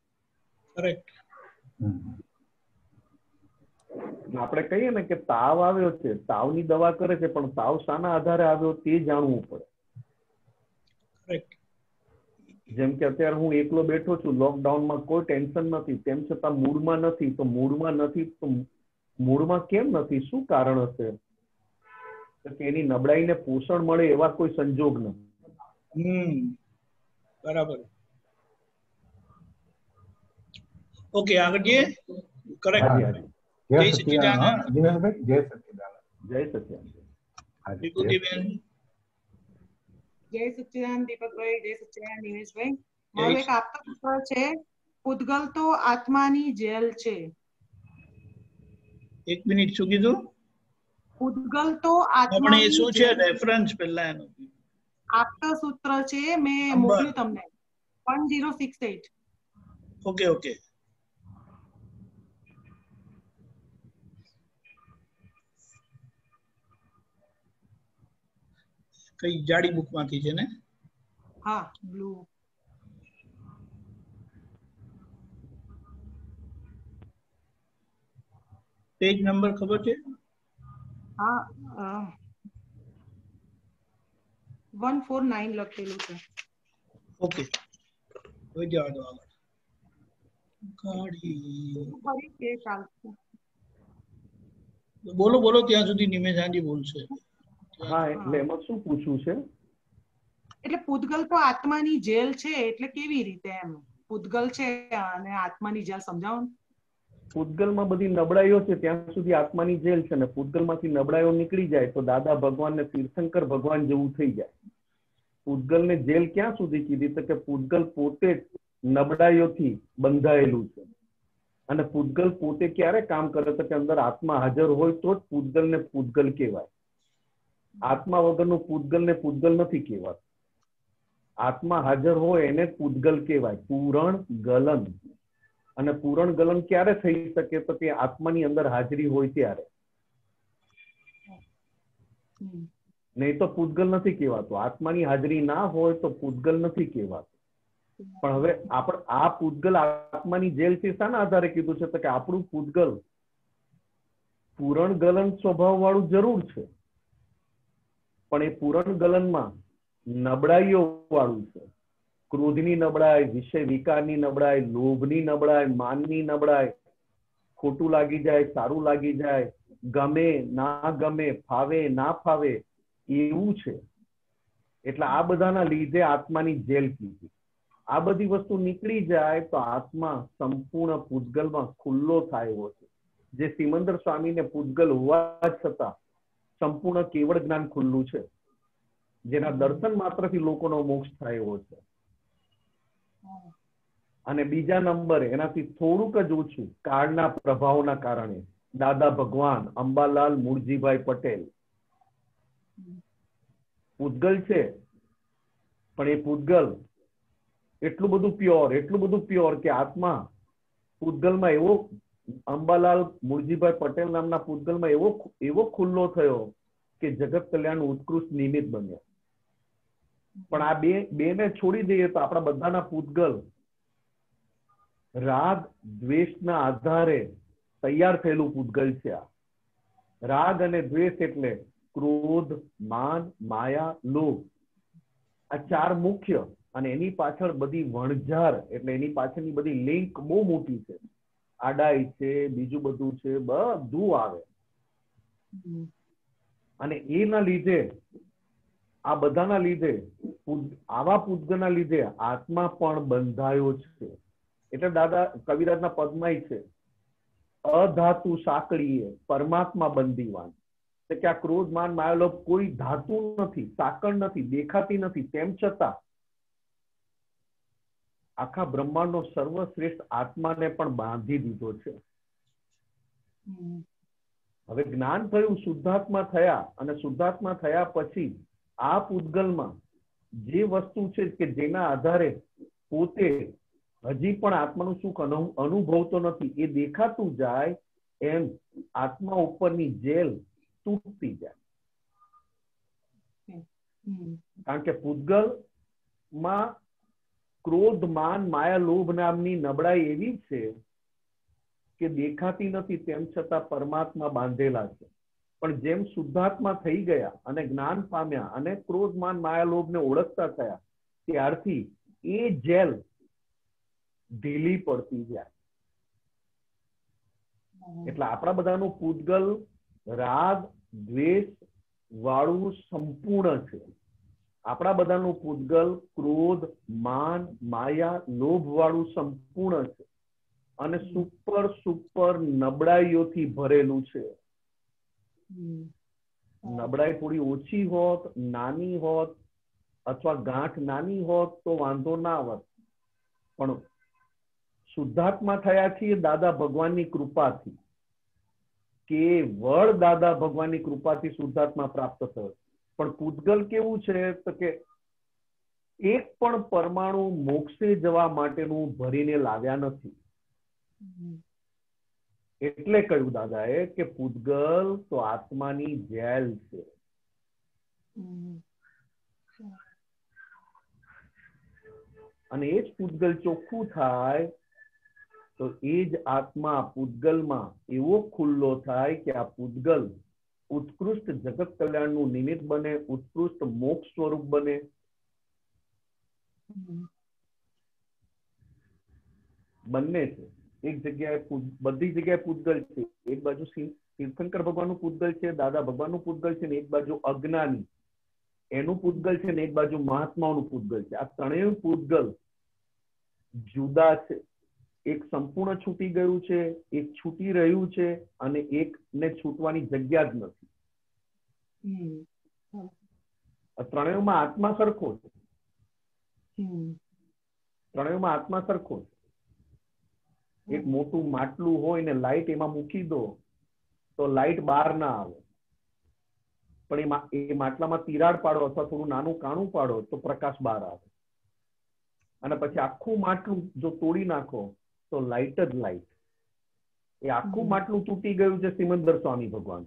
આપણે કહીએ ને કે તાવ આવ્યો છે, તાવની દવા કરે છે, પણ તાવ શાના આધારે આવ્યો તે જાણવું પડે. જેમ કે અત્યારે હું એકલો બેઠો છું, લોકડાઉનમાં કોઈ ટેન્શન નથી, તેમ છતાં મૂડમાં નથી. તો મૂડમાં કેમ નથી, શું કારણ હશે? કે એની નબળાઈને પોષણ મળે એવા કોઈ સંજોગ નથી.
બરાબર. ઓકે, આગળ જઈએ. કરેક્ટ. જય સચ્ચિદાનંદ.
દિનેશભાઈ, જય સચ્ચિદાનંદ.
જય સચ્ચિદાનંદ.
વિભૂતિબેન.
જય સચ્ચિદાનંદ દીપકભાઈ, જય સચ્ચિદાનંદ દિનેશભાઈ. મારું એક આપતા પુત્ર છે, પૂતગલ તો આત્માની જેલ છે.
એક મિનિટ, શું કીધું?
પૂતગલ તો
આપણે શું છે રેફરન્સ પહેલા એનો
આપતા સૂત્ર છે, મેં મોકલ્યું તમને 1068.
Okay okay. કઈ જાડી બુક માંથી છે ને?
હા, બ્લુ.
પેજ નંબર ખબર છે?
હા, 149 લખેલું છે.
ઓકે, હવે જવા દો આગળ. ગાડી બોલો બોલો ત્યાં સુધી નિમેશાંજી બોલશે.
હા, એટલે એમાં શું પૂછવું છે?
એટલે પૂતગલ તો આત્માની જેલ છે, એટલે કેવી રીતે એમ? પૂતગલ છે અને આત્માની જેલ સમજાવો.
પૂતગલમાં બધી નબળાઈઓ છે, ત્યાં સુધી આત્માની જેલ છે, ને પૂતગલમાંથી નબળાઈઓ નીકળી જાય તો દાદા ભગવાન ને તીર્થંકર ભગવાન જેવું થઈ જાય. પૂતગલને જેલ ક્યાં સુધી કીધી? તો કે પૂતગલ પોતે નબળાઈઓથી બંધાયેલું છે, અને પૂતગલ પોતે ક્યારે કામ કરે તો કે અંદર આત્મા હાજર હોય તો જ પૂતગલને પૂતગલ કહેવાય. આત્મા વગરનું પૂતગલને પૂતગલ નથી કહેવાતું. આત્મા હાજર હોય એને પૂતગલ કહેવાય. પૂરણ ગલન. અને પૂરણ ગલન ક્યારે થઈ શકે? તો કે આત્માની અંદર હાજરી હોય ત્યારે. નહીં તો પૂતગલ નથી કહેવાતું. આત્માની હાજરી ના હોય તો પૂતગલ નથી કહેવાતું. પણ હવે આપણે આ પૂતગલ આત્માની જેલ થી શાના આધારે કીધું છે? તો કે આપણું પૂતગલ પૂરણ ગલન સ્વભાવ વાળું જરૂર છે, પણ એ પૂરણ ગલનમાં નબળાઈઓ વાળું છે. ક્રોધની નબળાઈ, વિષય વિકારની નબળાઈ, લોભની નબળાઈ, માનની નબળાઈ, ખોટું લાગી જાય, સારું લાગી જાય, ગમે ના ગમે, ફાવે ના ફાવે, એવું છે. એટલે આ બધાના લીધે આત્માની જેલ કીધી. આ બધી વસ્તુ નીકળી જાય તો આત્મા સંપૂર્ણ પૂતગલમાં ખુલ્લો થાય છે. જે સિમંદર સ્વામીને પૂતગલ હોવા છતાં સંપૂર્ણ કેવળ જ્ઞાન ખુલ્લું છે, જેના દર્શન માત્રથી લોકોનો મોક્ષ થયો છે. અને બીજા નંબરે એનાથી થોડુંક જ ઓછું કાળના પ્રભાવના કારણે દાદા ભગવાન અંબાલાલ મુળજીભાઈ પટેલ પૂતગલ છે, પણ એ પૂતગલ એટલું બધું પ્યોર કે આત્મા પૂતગલમાં એવો અંબાલાલ મુળજીભાઈ પટેલ નામના પૂતગલમાં એવો ખુલ્લો થયો કે જગત કલ્યાણનું ઉત્કૃષ્ટ નિમિત્ત બન્યા. પણ આ બેને છોડી દઈએ તો આપણા બધાના પૂતગલ રાગ દ્વેષના આધારે તૈયાર થયેલું પૂતગલ છે. આ રાગ અને દ્વેષ એટલે ક્રોધ, માન, માયા, લોભ, આ ચાર મુખ્ય, અને એની પાછળ બધી વણઝાર એટલે એની પાછળની બધી લિંક બહુ મોટી છે. આડાઈ છે, બીજું બધું છે, બધું આવે. અને એના લીધે આ બધાના લીધે આવા પૂતગલના લીધે આત્મા પણ બંધાયો છે. એટલે દાદા કવિરાજના પદમાં છે, અધાતુ સાંકળીએ પરમાત્મા બંધીવાન. કે આ ક્રોધ, માન, માયા, લોભ કોઈ ધાતુ નથી, સાંકળ નથી, દેખાતી નથી, તેમ છતાં આખા બ્રહ્માંડનો સર્વશ્રેષ્ઠ આત્માને પણ બાંધી દીધો છે. હવે જ્ઞાન થયું, શુદ્ધાત્મા થયા, અને શુદ્ધાત્મા થયા પછી આ પૂતગલમાં જે વસ્તુ છે કે જેના આધારે પોતે હજી પણ આત્માનું સુખ અનુભવતો નથી, એ દેખાતું જાય એમ આત્મા ઉપરની જેલ તૂટતી જાય. કારણ કે પૂતગલમાં ક્રોધ, માન, માયા, લોભ નામની નબળાઈ એવી છે કે દેખાતી નથી, તેમ છતાં પરમાત્મા બાંધેલા છે. પણ જેમ શુદ્ધાત્મા થઈ ગયા અને જ્ઞાન પામ્યા અને ક્રોધ, માન, માયા, લોભને ઓળખતા થયા, ત્યારથી એ જેલ ઢીલી પડતી જાય. એટલે આપણા બધાનું પૂતગલ રાગ દ્વેષ વાળું સંપૂર્ણ છે. આપણા બધાનું પૂતગલ ક્રોધ, માન, માયા, લોભ વાળું સંપૂર્ણ છે અને સુપર નબળાઈઓથી ભરેલું છે. નબળાઈ થોડી ઓછી હોત, નાની હોત, અથવા ગાંઠ નાની હોત તો વાંધો ના આવત. પણ શુદ્ધાત્મા થયા છીએ દાદા ભગવાનની કૃપાથી, કેવળ દાદા ભગવાનની કૃપાથી શુદ્ધાત્મા પ્રાપ્ત થયો. પણ પૂતગલ કેવું છે તો કે એક પણ પરમાણુ મોક્ષે જવા માટેનું ભરીને લાવ્યા નથી. એટલે કહ્યું દાદાએ કે પૂતગલ તો આત્માની જેલ છે. અને એ જ પૂતગલ ચોખ્ખું થાય તો એ જ આત્મા પૂતગલમાં એવો ખુલ્લો થાય કે આ પૂતગલ ઉત્કૃષ્ટ જગત કલ્યાણનું નિમિત્ત બને, ઉત્કૃષ્ટ મોક્ષ સ્વરૂપ બને. બંને છે. એક જગ્યાએ બધી જગ્યાએ પૂતગલ છે. એક બાજુ તીર્થંકર ભગવાનનું પૂતગલ છે, દાદા ભગવાનનું પૂતગલ છે, ને એક બાજુ અજ્ઞાની એનું પૂતગલ છે, ને એક બાજુ મહાત્માઓનું પૂતગલ છે. આ ત્રણેય પૂતગલ જુદા છે. એક સંપૂર્ણ છૂટી ગયું છે, એક છૂટી રહ્યું છે, અને એકને છૂટવાની જગ્યા જ નથી. ત્રણેયમાં આત્મા સરખો છે. ત્રણેયમાં આત્મા સરખો છે. એક મોટું માટલું હોય ને લાઈટ એમાં મૂકી દો તો લાઈટ બહાર ના આવે, પણ એ માટલામાં તિરાડ પાડો અથવા થોડું નાનું કાણું પાડો તો પ્રકાશ બહાર આવે. અને પછી આખું માટલું જો તોડી નાખો તો લાઈટ જ લાઈટ. એ આખું માટલું તૂટી ગયું છે સિમંદર સ્વામી ભગવાન.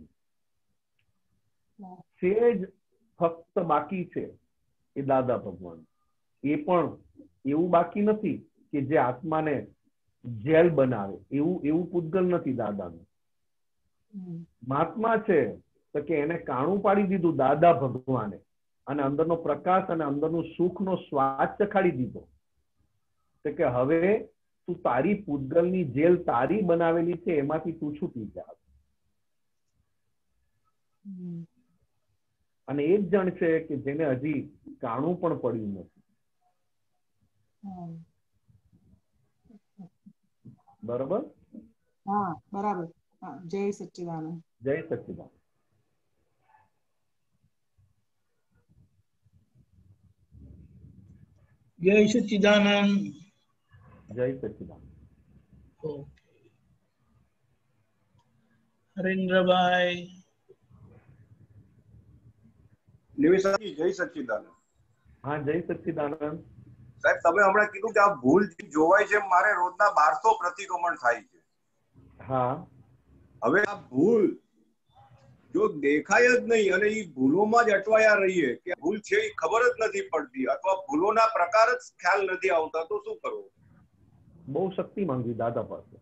સેજ ફક્ત બાકી છે એ દાદા ભગવાન. એ પણ એવું બાકી નથી કે જે આત્માને જેલ બનાવે, એવું પૂતગલ નથી દાદાનું. મહાત્મા છે તો કે એને કાણું પાડી દીધું દાદા ભગવાને, અને અંદરનો પ્રકાશ અને અંદરનું સુખનો સ્વાદ ચખાડી દીધો. તો કે હવે તું તારી પૂતગલની જેલ તારી બનાવેલી છે એમાંથી તું છૂટી જા. અને એક જણ છે કે જેને હજી કાણું પણ પડ્યું નથી. બરોબર?
હા, બરાબર. જય સચ્ચિદાનંદ.
જય સચ્ચિદાનંદ.
જય સચ્ચિદાનંદ.
જય સચ્ચિદાનંદ.
ઓકે. હરેન્દ્રભાઈ.
નિમિષાજી જય સચ્ચિદાનંદ.
હા, જય સચ્ચિદાનંદ.
સાહેબ, તમે હમણાં કીધું કે આ ભૂલ જોવાય છે, મારે રોજના 1200 પ્રતિક્રમણ થાય છે.
હા.
હવે આ ભૂલ જો દેખાય જ નહીં અને એ ભૂલોમાં જ અટવાયા રહીએ કે ભૂલ છે એ ખબર જ નથી પડતી અથવા ભૂલોના પ્રકાર જ ખ્યાલ નથી આવતા, તો શું કરવું?
બહુ શક્તિ માંગવી દાદા પાસે,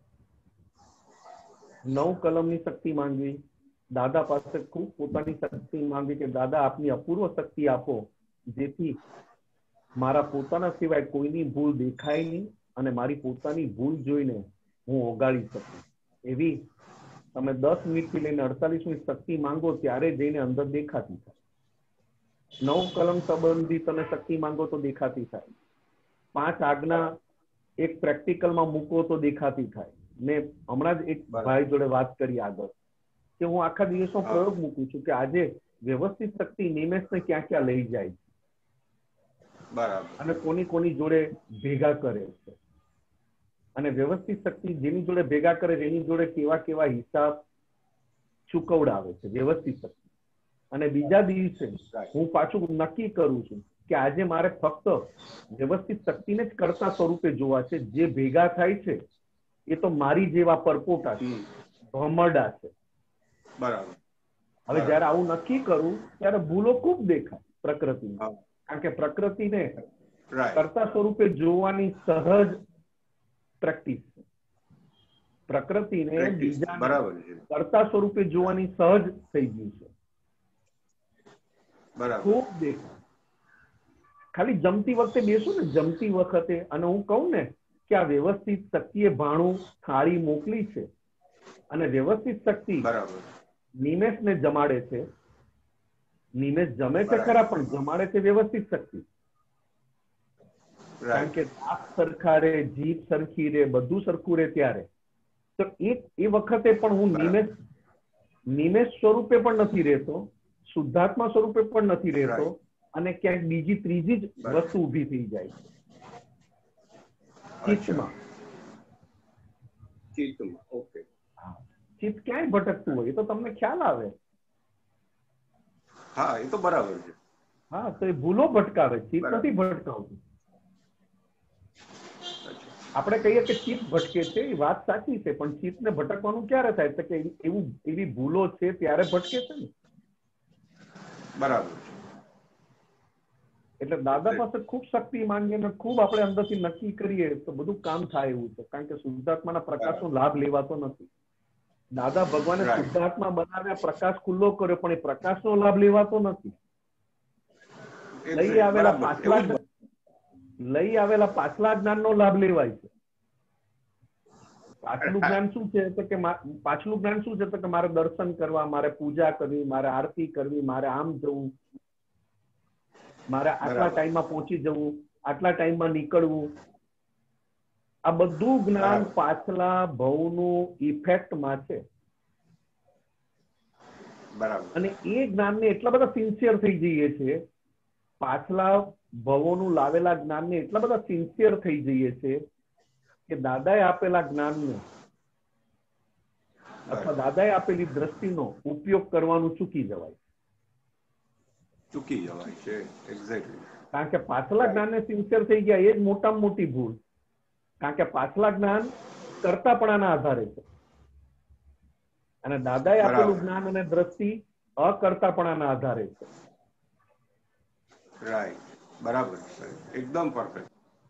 9 કલમની શક્તિ માંગવી દાદા પાસે, ખૂબ પોતાની શક્તિ માંગવી કે દાદા આપની અપૂર્વ શક્તિ આપો જેથી મારા પોતાના સિવાય કોઈની ભૂલ દેખાય નહીં અને મારી પોતાની ભૂલ જોઈને હું ઓગાળી શકું. એવી તમે 10 મિનિટથી લઈને 48 મિનિટ શક્તિ માંગો ત્યારે જઈને અંદર દેખાતી થાય. 9 કલમ સંબંધી તમે શક્તિ માંગો તો દેખાતી થાય. 5 આજ્ઞા એક પ્રેક્ટિકલમાં મૂકો તો દેખાતી થાય. મેં હમણાં જ એક ભાઈ જોડે વાત કરી આગળ કે હું આખા દિવસનો પ્રયોગ મૂકું છું કે આજે વ્યવસ્થિત શક્તિ નિમેશને ક્યાં ક્યાં લઈ જાય છે,
બરાબર,
અને કોની કોની જોડે ભેગા કરે છે, અને વ્યવસ્થિત શક્તિ જેની જોડે ભેગા કરે એની જોડે કેવા કેવા હિસાબ ચૂકવડાવે છે વ્યવસ્થિત શક્તિ. અને બીજા દિવસે હું પાછું નક્કી કરું છું કે આજે મારે ફક્ત વ્યવસ્થિત શક્તિને જ કરતા સ્વરૂપે જોવા છે. જે ભેગા થાય છે એ તો મારી જેવા પરપોટા છે, ભમરડા છે.
બરાબર.
હવે જયારે આવું નક્કી કરું ત્યારે ભૂલો ખૂબ દેખાય પ્રકૃતિમાં, કારણ કે પ્રકૃતિને કરતા સ્વરૂપે જોવાની સહજ પ્રેક્ટિસ છે. પ્રકૃતિને બીજા કરતા સ્વરૂપે જોવાની સહજ થઈ ગયું છે. ખૂબ દેખાય. ખાલી જમતી વખતે બેસું ને, જમતી વખતે અને હું કહું ને કે આ વ્યવસ્થિત શક્તિએ ભાણું થાળી મોકલી છે અને વ્યવસ્થિત શક્તિ નિમેશને જમાડે છે. નિમેશ જમે છે ખરા પણ જમાડે છે વ્યવસ્થિત શક્તિ. કારણ કે દાંત સરખા રે, જીભ સરખી રે, બધું સરખું રે ત્યારે તો એ વખતે પણ હું નિમેશ સ્વરૂપે પણ નથી રહેતો, શુદ્ધાત્મા સ્વરૂપે પણ નથી રહેતો, અને ક્યાંક બીજી ત્રીજી જ વસ્તુ ઉભી થઈ જાય છે ચિત્તમાં.
ઓકે.
ચિત્ત ક્યાંય ભટકતું હોય એ તો તમને ખ્યાલ આવે.
હા, એ તો બરાબર છે.
હા, તો એ ભૂલો ભટકાવે, ચિત્ત નથી ભટકાવતું. આપણે કહીએ કે ચિત્ત ભટકે છે એ વાત સાચી છે, પણ ચિત્તને ભટકવાનું ક્યારે થાય છે કે એવી ભૂલો છે ત્યારે ભટકે છે ને.
બરાબર.
એટલે દાદા પાસે ખૂબ શક્તિ માંગીએ ને ખૂબ આપણે અંદરથી નક્કી કરીએ તો બધું કામ થાય એવું છે. કારણ કે શુદ્ધાત્માના પ્રકાશનો લાભ લેવાતો નથી. દાદા ભગવાને શુદ્ધાત્મા બનાવ્યા, પ્રકાશ ખુલ્લો કર્યો, પણ એ પ્રકાશનો લાભ લેવાતો નથી. લઈ આવેલા પાછલા જ્ઞાનનો લાભ લેવાય છે. પાછલું જ્ઞાન શું છે તો કે મારે દર્શન કરવા, મારે પૂજા કરવી, મારે આરતી કરવી, મારે આમ જવું, મારે આટલા ટાઈમમાં પહોંચી જવું, આટલા ટાઈમમાં નીકળવું. આ બધું જ્ઞાન પાછલા ભવનું ઇફેક્ટમાં છે. અને એ જ્ઞાનને એટલા બધા સિન્સિયર થઈ જઈએ છે, પાછલા ભવોનું લાવેલા જ્ઞાનને એટલા બધા સિન્સિયર થઈ જઈએ છે કે દાદાએ આપેલા જ્ઞાનને અથવા દાદાએ આપેલી દ્રષ્ટિનો ઉપયોગ કરવાનું ચૂકી જવાય
છે. એક્ઝેક્ટલી.
કારણ કે પાછલા જ્ઞાનને સિન્સિયર થઈ ગયા એ જ મોટામાં મોટી ભૂલ. કારણ કે પાછલા જ્ઞાન કરતાપણાના આધારે છે અને દાદાએ આપેલું જ્ઞાન અને દ્રષ્ટિ અકર્તાપણાના આધારે છે.
રાઈટ. બરાબર. એકદમ પરફેક્ટ.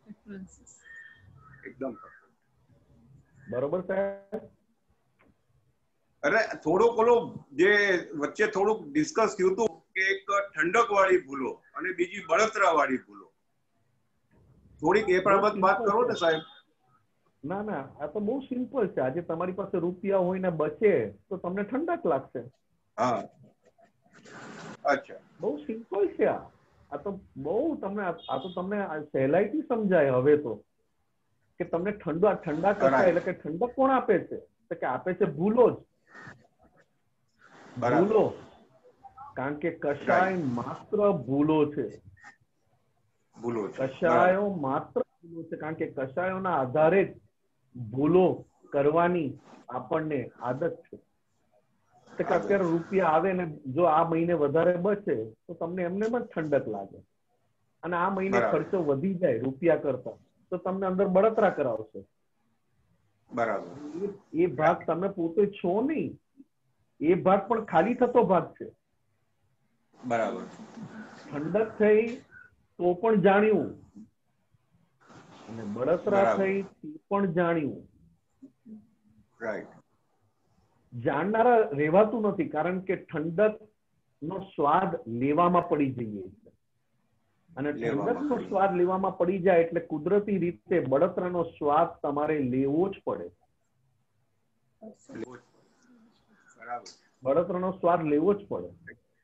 એકદમ પરફેક્ટ.
બરોબર સાહેબ.
અરે થોડુંક ઓલો જે વચ્ચે થોડુંક ડિસ્કસ થયું હતું કે એક ઠંડક વાળી ભૂલો અને બીજી બળતરા વાળી ભૂલો, થોડીક એ બાબત વાત કરો ને સાહેબ.
ના ના, આ તો બહુ સિમ્પલ છે. આજે તમારી પાસે રૂપિયા હોય ને બચે તો તમને ઠંડક લાગશે.
હા, અચ્છા,
બહુ સિમ્પલ છે. આ તો બહુ તમને સહેલાઈથી સમજાય હવે તો કે તમને ઠંડા કરતા એટલે કે ઠંડક કોણ આપે છે તો કે આપે છે ભૂલો જ. ભૂલો. કારણ કે કશાય માત્ર ભૂલો છે. કશાયો માત્ર ભૂલો છે, કારણ કે કશાયોના આધારે જ ભૂલો કરવાની આપણને આદત છે. કે અત્યારે રૂપિયા આવે ને જો આ મહિને વધારે બચે તો તમને એમને જ ઠંડક લાગે, અને આ મહિને ખર્ચો વધી જાય રૂપિયા કરતા તો તમને અંદર બળતરા કરાવશે.
બરાબર.
એ ભાગ તમે પોતે છો નહીં, એ ભાગ પણ ખાલી થતો ભાગ છે.
બરાબર.
ઠંડક થઈ તો પણ જાણ્યું અને બળતરા થઈ તે પણ જાણ્યું.
રાઈટ.
જાણનારા રહેવાતું નથી, કારણ કે ઠંડક નો સ્વાદ લેવામાં પડી જઈએ છે, અને ઠંડક નો સ્વાદ લેવામાં પડી જાય એટલે કુદરતી રીતે બળતરાનો સ્વાદ તમારે લેવો જ પડે. બળતરાનો સ્વાદ લેવો જ પડે.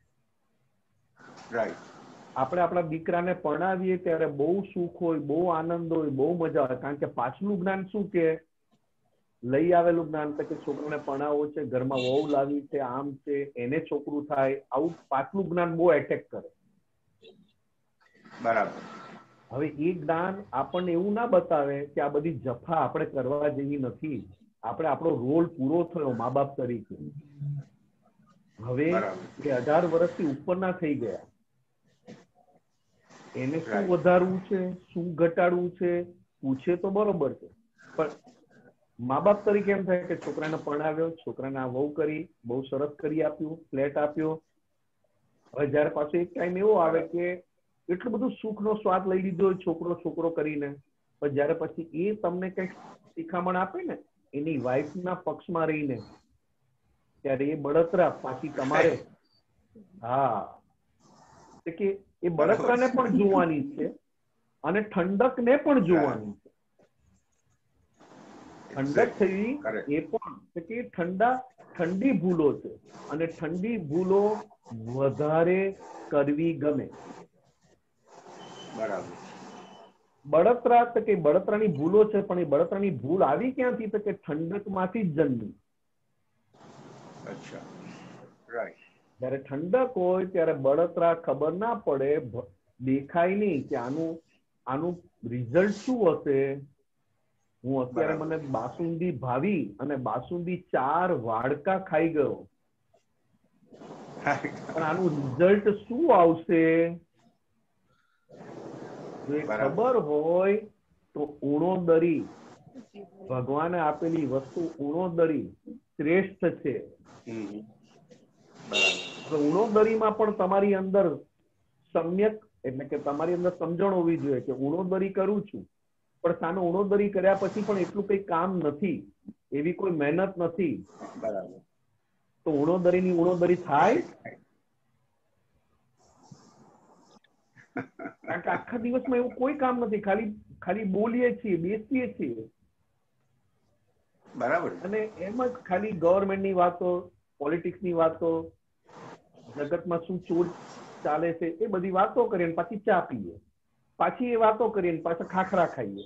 રાઈટ.
આપણે આપણા દીકરાને પરણાવીએ ત્યારે બહુ સુખ હોય, બહુ આનંદ હોય, બહુ મજા આવે, કારણ કે પાછલું જ્ઞાન શું કે લઈ આવેલું જ્ઞાન કે છોકરાને પરણાવો છે, ઘરમાં વહુ લાવી છે, આમ છે, એને છોકરું થાય, આવું પાછલું જ્ઞાન બહુ એટેક કરે.
બરાબર.
હવે એ જ્ઞાન આપણને એવું ના બતાવે કે આ બધી જફા આપણે કરવા જેવી નથી, આપણે આપણો રોલ પૂરો થયો મા બાપ તરીકે. હવે એ 18 વર્ષથી ઉપરના થઈ ગયા, એને શું વધારવું છે, શું ઘટાડવું છે, પૂછે તો બરોબર છે, પણ મા બાપ તરીકે એમ થાય કે છોકરાને પરણાવ્યો, છોકરાને આ વહુ કરી, બહુ સરસ કરી આપ્યું, ફ્લેટ આપ્યો. હવે જયારે પાછો એક ટાઈમ એવો આવે કે એટલું બધું સુખનો સ્વાદ લઈ લીધો છોકરો કરીને, પણ જયારે પછી એ તમને કઈક શિખામણ આપે ને એની વાઈફના પક્ષમાં રહીને, ત્યારે એ બળતરા પાછી તમારે કે એ બળતરાને પણ જોવાની છે અને ઠંડકને પણ જોવાની છે. ઠંડક થઈ એ પણ કે ઠંડી ભૂલો છે, અને ઠંડી ભૂલો વધારે કરવી ગમે.
બરાબર.
બળતરા તો કે બળતરાની ભૂલો છે, પણ એ બળતરાની ભૂલ આવી ક્યાંથી તો કે ઠંડક માંથી જ જન્મી.
અચ્છા. રાઈટ.
જયારે ઠંડક હોય ત્યારે બળતરા ખબર ના પડે, દેખાય નહીં કે આનું રિઝલ્ટ શું હશે. હું અત્યારે મને બાસુંદી ભાવી અને બાસુંદી 4 વાડકા ખાઈ ગયો, પણ આનું રિઝલ્ટ શું આવશે જો એ ખબર હોય તો ઉણોદરી, ભગવાને આપેલી વસ્તુ ઉણોદરી શ્રેષ્ઠ છે. ઉણોદરીમાં પણ તમારી અંદર સમ્યક એટલે કે તમારી અંદર સમજણ હોવી જોઈએ કે ઉણોદરી કરું છું, પણ સામે ઉણોદરી કર્યા પછી પણ એટલું કઈ કામ નથી, એવી કોઈ મહેનત નથી.
બરાબર.
તો ઉણોદરીની ઉણોદરી થાય? કારણ કે આખા દિવસમાં એવું કોઈ કામ નથી, ખાલી બોલીએ છીએ, બેસીએ છીએ.
બરાબર.
અને એમ જ ખાલી ગવર્મેન્ટની વાતો, પોલિટિક્સની વાતો, જગતમાં શું ચોર ચાલે છે એ બધી વાતો કરીએ, પાછી ચા પીએ, પાછી એ વાતો કરીએ, પાછા ખાખરા ખાઈએ.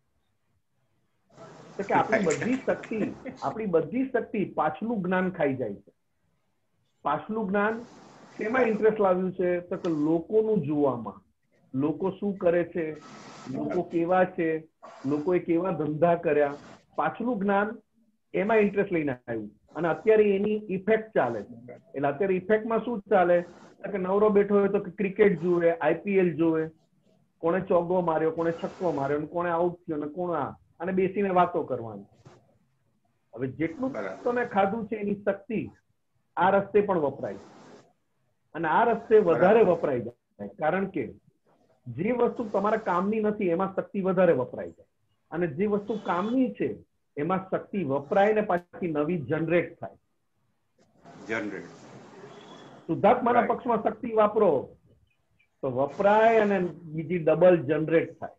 તો કે આપણી બધી શક્તિ પાછલું જ્ઞાન ખાઈ જાય છે. પાછલું જ્ઞાન શેમાં ઇન્ટરેસ્ટ લાવ્યું છે તો કે લોકોનું જોવામાં, લોકો શું કરે છે, લોકો કેવા છે, લોકોએ કેવા ધંધા કર્યા, પાછલું જ્ઞાન એમાં ઇન્ટરેસ્ટ લઈને આવ્યું. અને અત્યારે એની ઇફેક્ટ ચાલે છે. એટલે અત્યારે ઇફેક્ટમાં શું ચાલે કે નવરો બેઠો હોય તો ક્રિકેટ જોવે, IPL જોવે, કોણે ચોગ્ગો માર્યો, કોણે છક્કો માર્યો, કોણે આઉટ થયો ને કોણ અને બેસીને વાતો કરવાની. હવે જેટલું તમે ખાધું છે એની શક્તિ આ રસ્તે પણ વપરાય છે, અને આ રસ્તે વધારે વપરાય જાય, કારણ કે જે વસ્તુ તમારા કામની નથી એમાં શક્તિ વધારે વપરાય જાય, અને જે વસ્તુ કામની છે એમાં શક્તિ વપરાય ને પાછી નવી જનરેટ થાય. શુદ્ધાત્માના પક્ષમાં શક્તિ વાપરો તો વપરાય અને બીજી ડબલ જનરેટ થાય.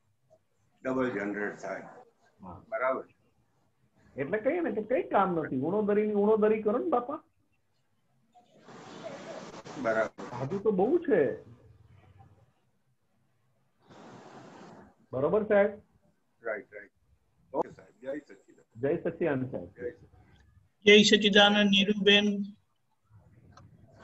બરાબર.
એટલે કહીએ ને કે કઈ કામ નથી, ઉણોદરીની ઉણોદરી કરો ને બાપા.
બરાબર.
સાધુ તો બહુ છે. બરોબર સાહેબ?
રાઈટ. ઓકે સાહેબ, જય સચ્ચિદાનંદ.
જય સચ્ચિદાનંદ સાહેબ.
જય સચ્ચિદાનંદ. નીરુબેન.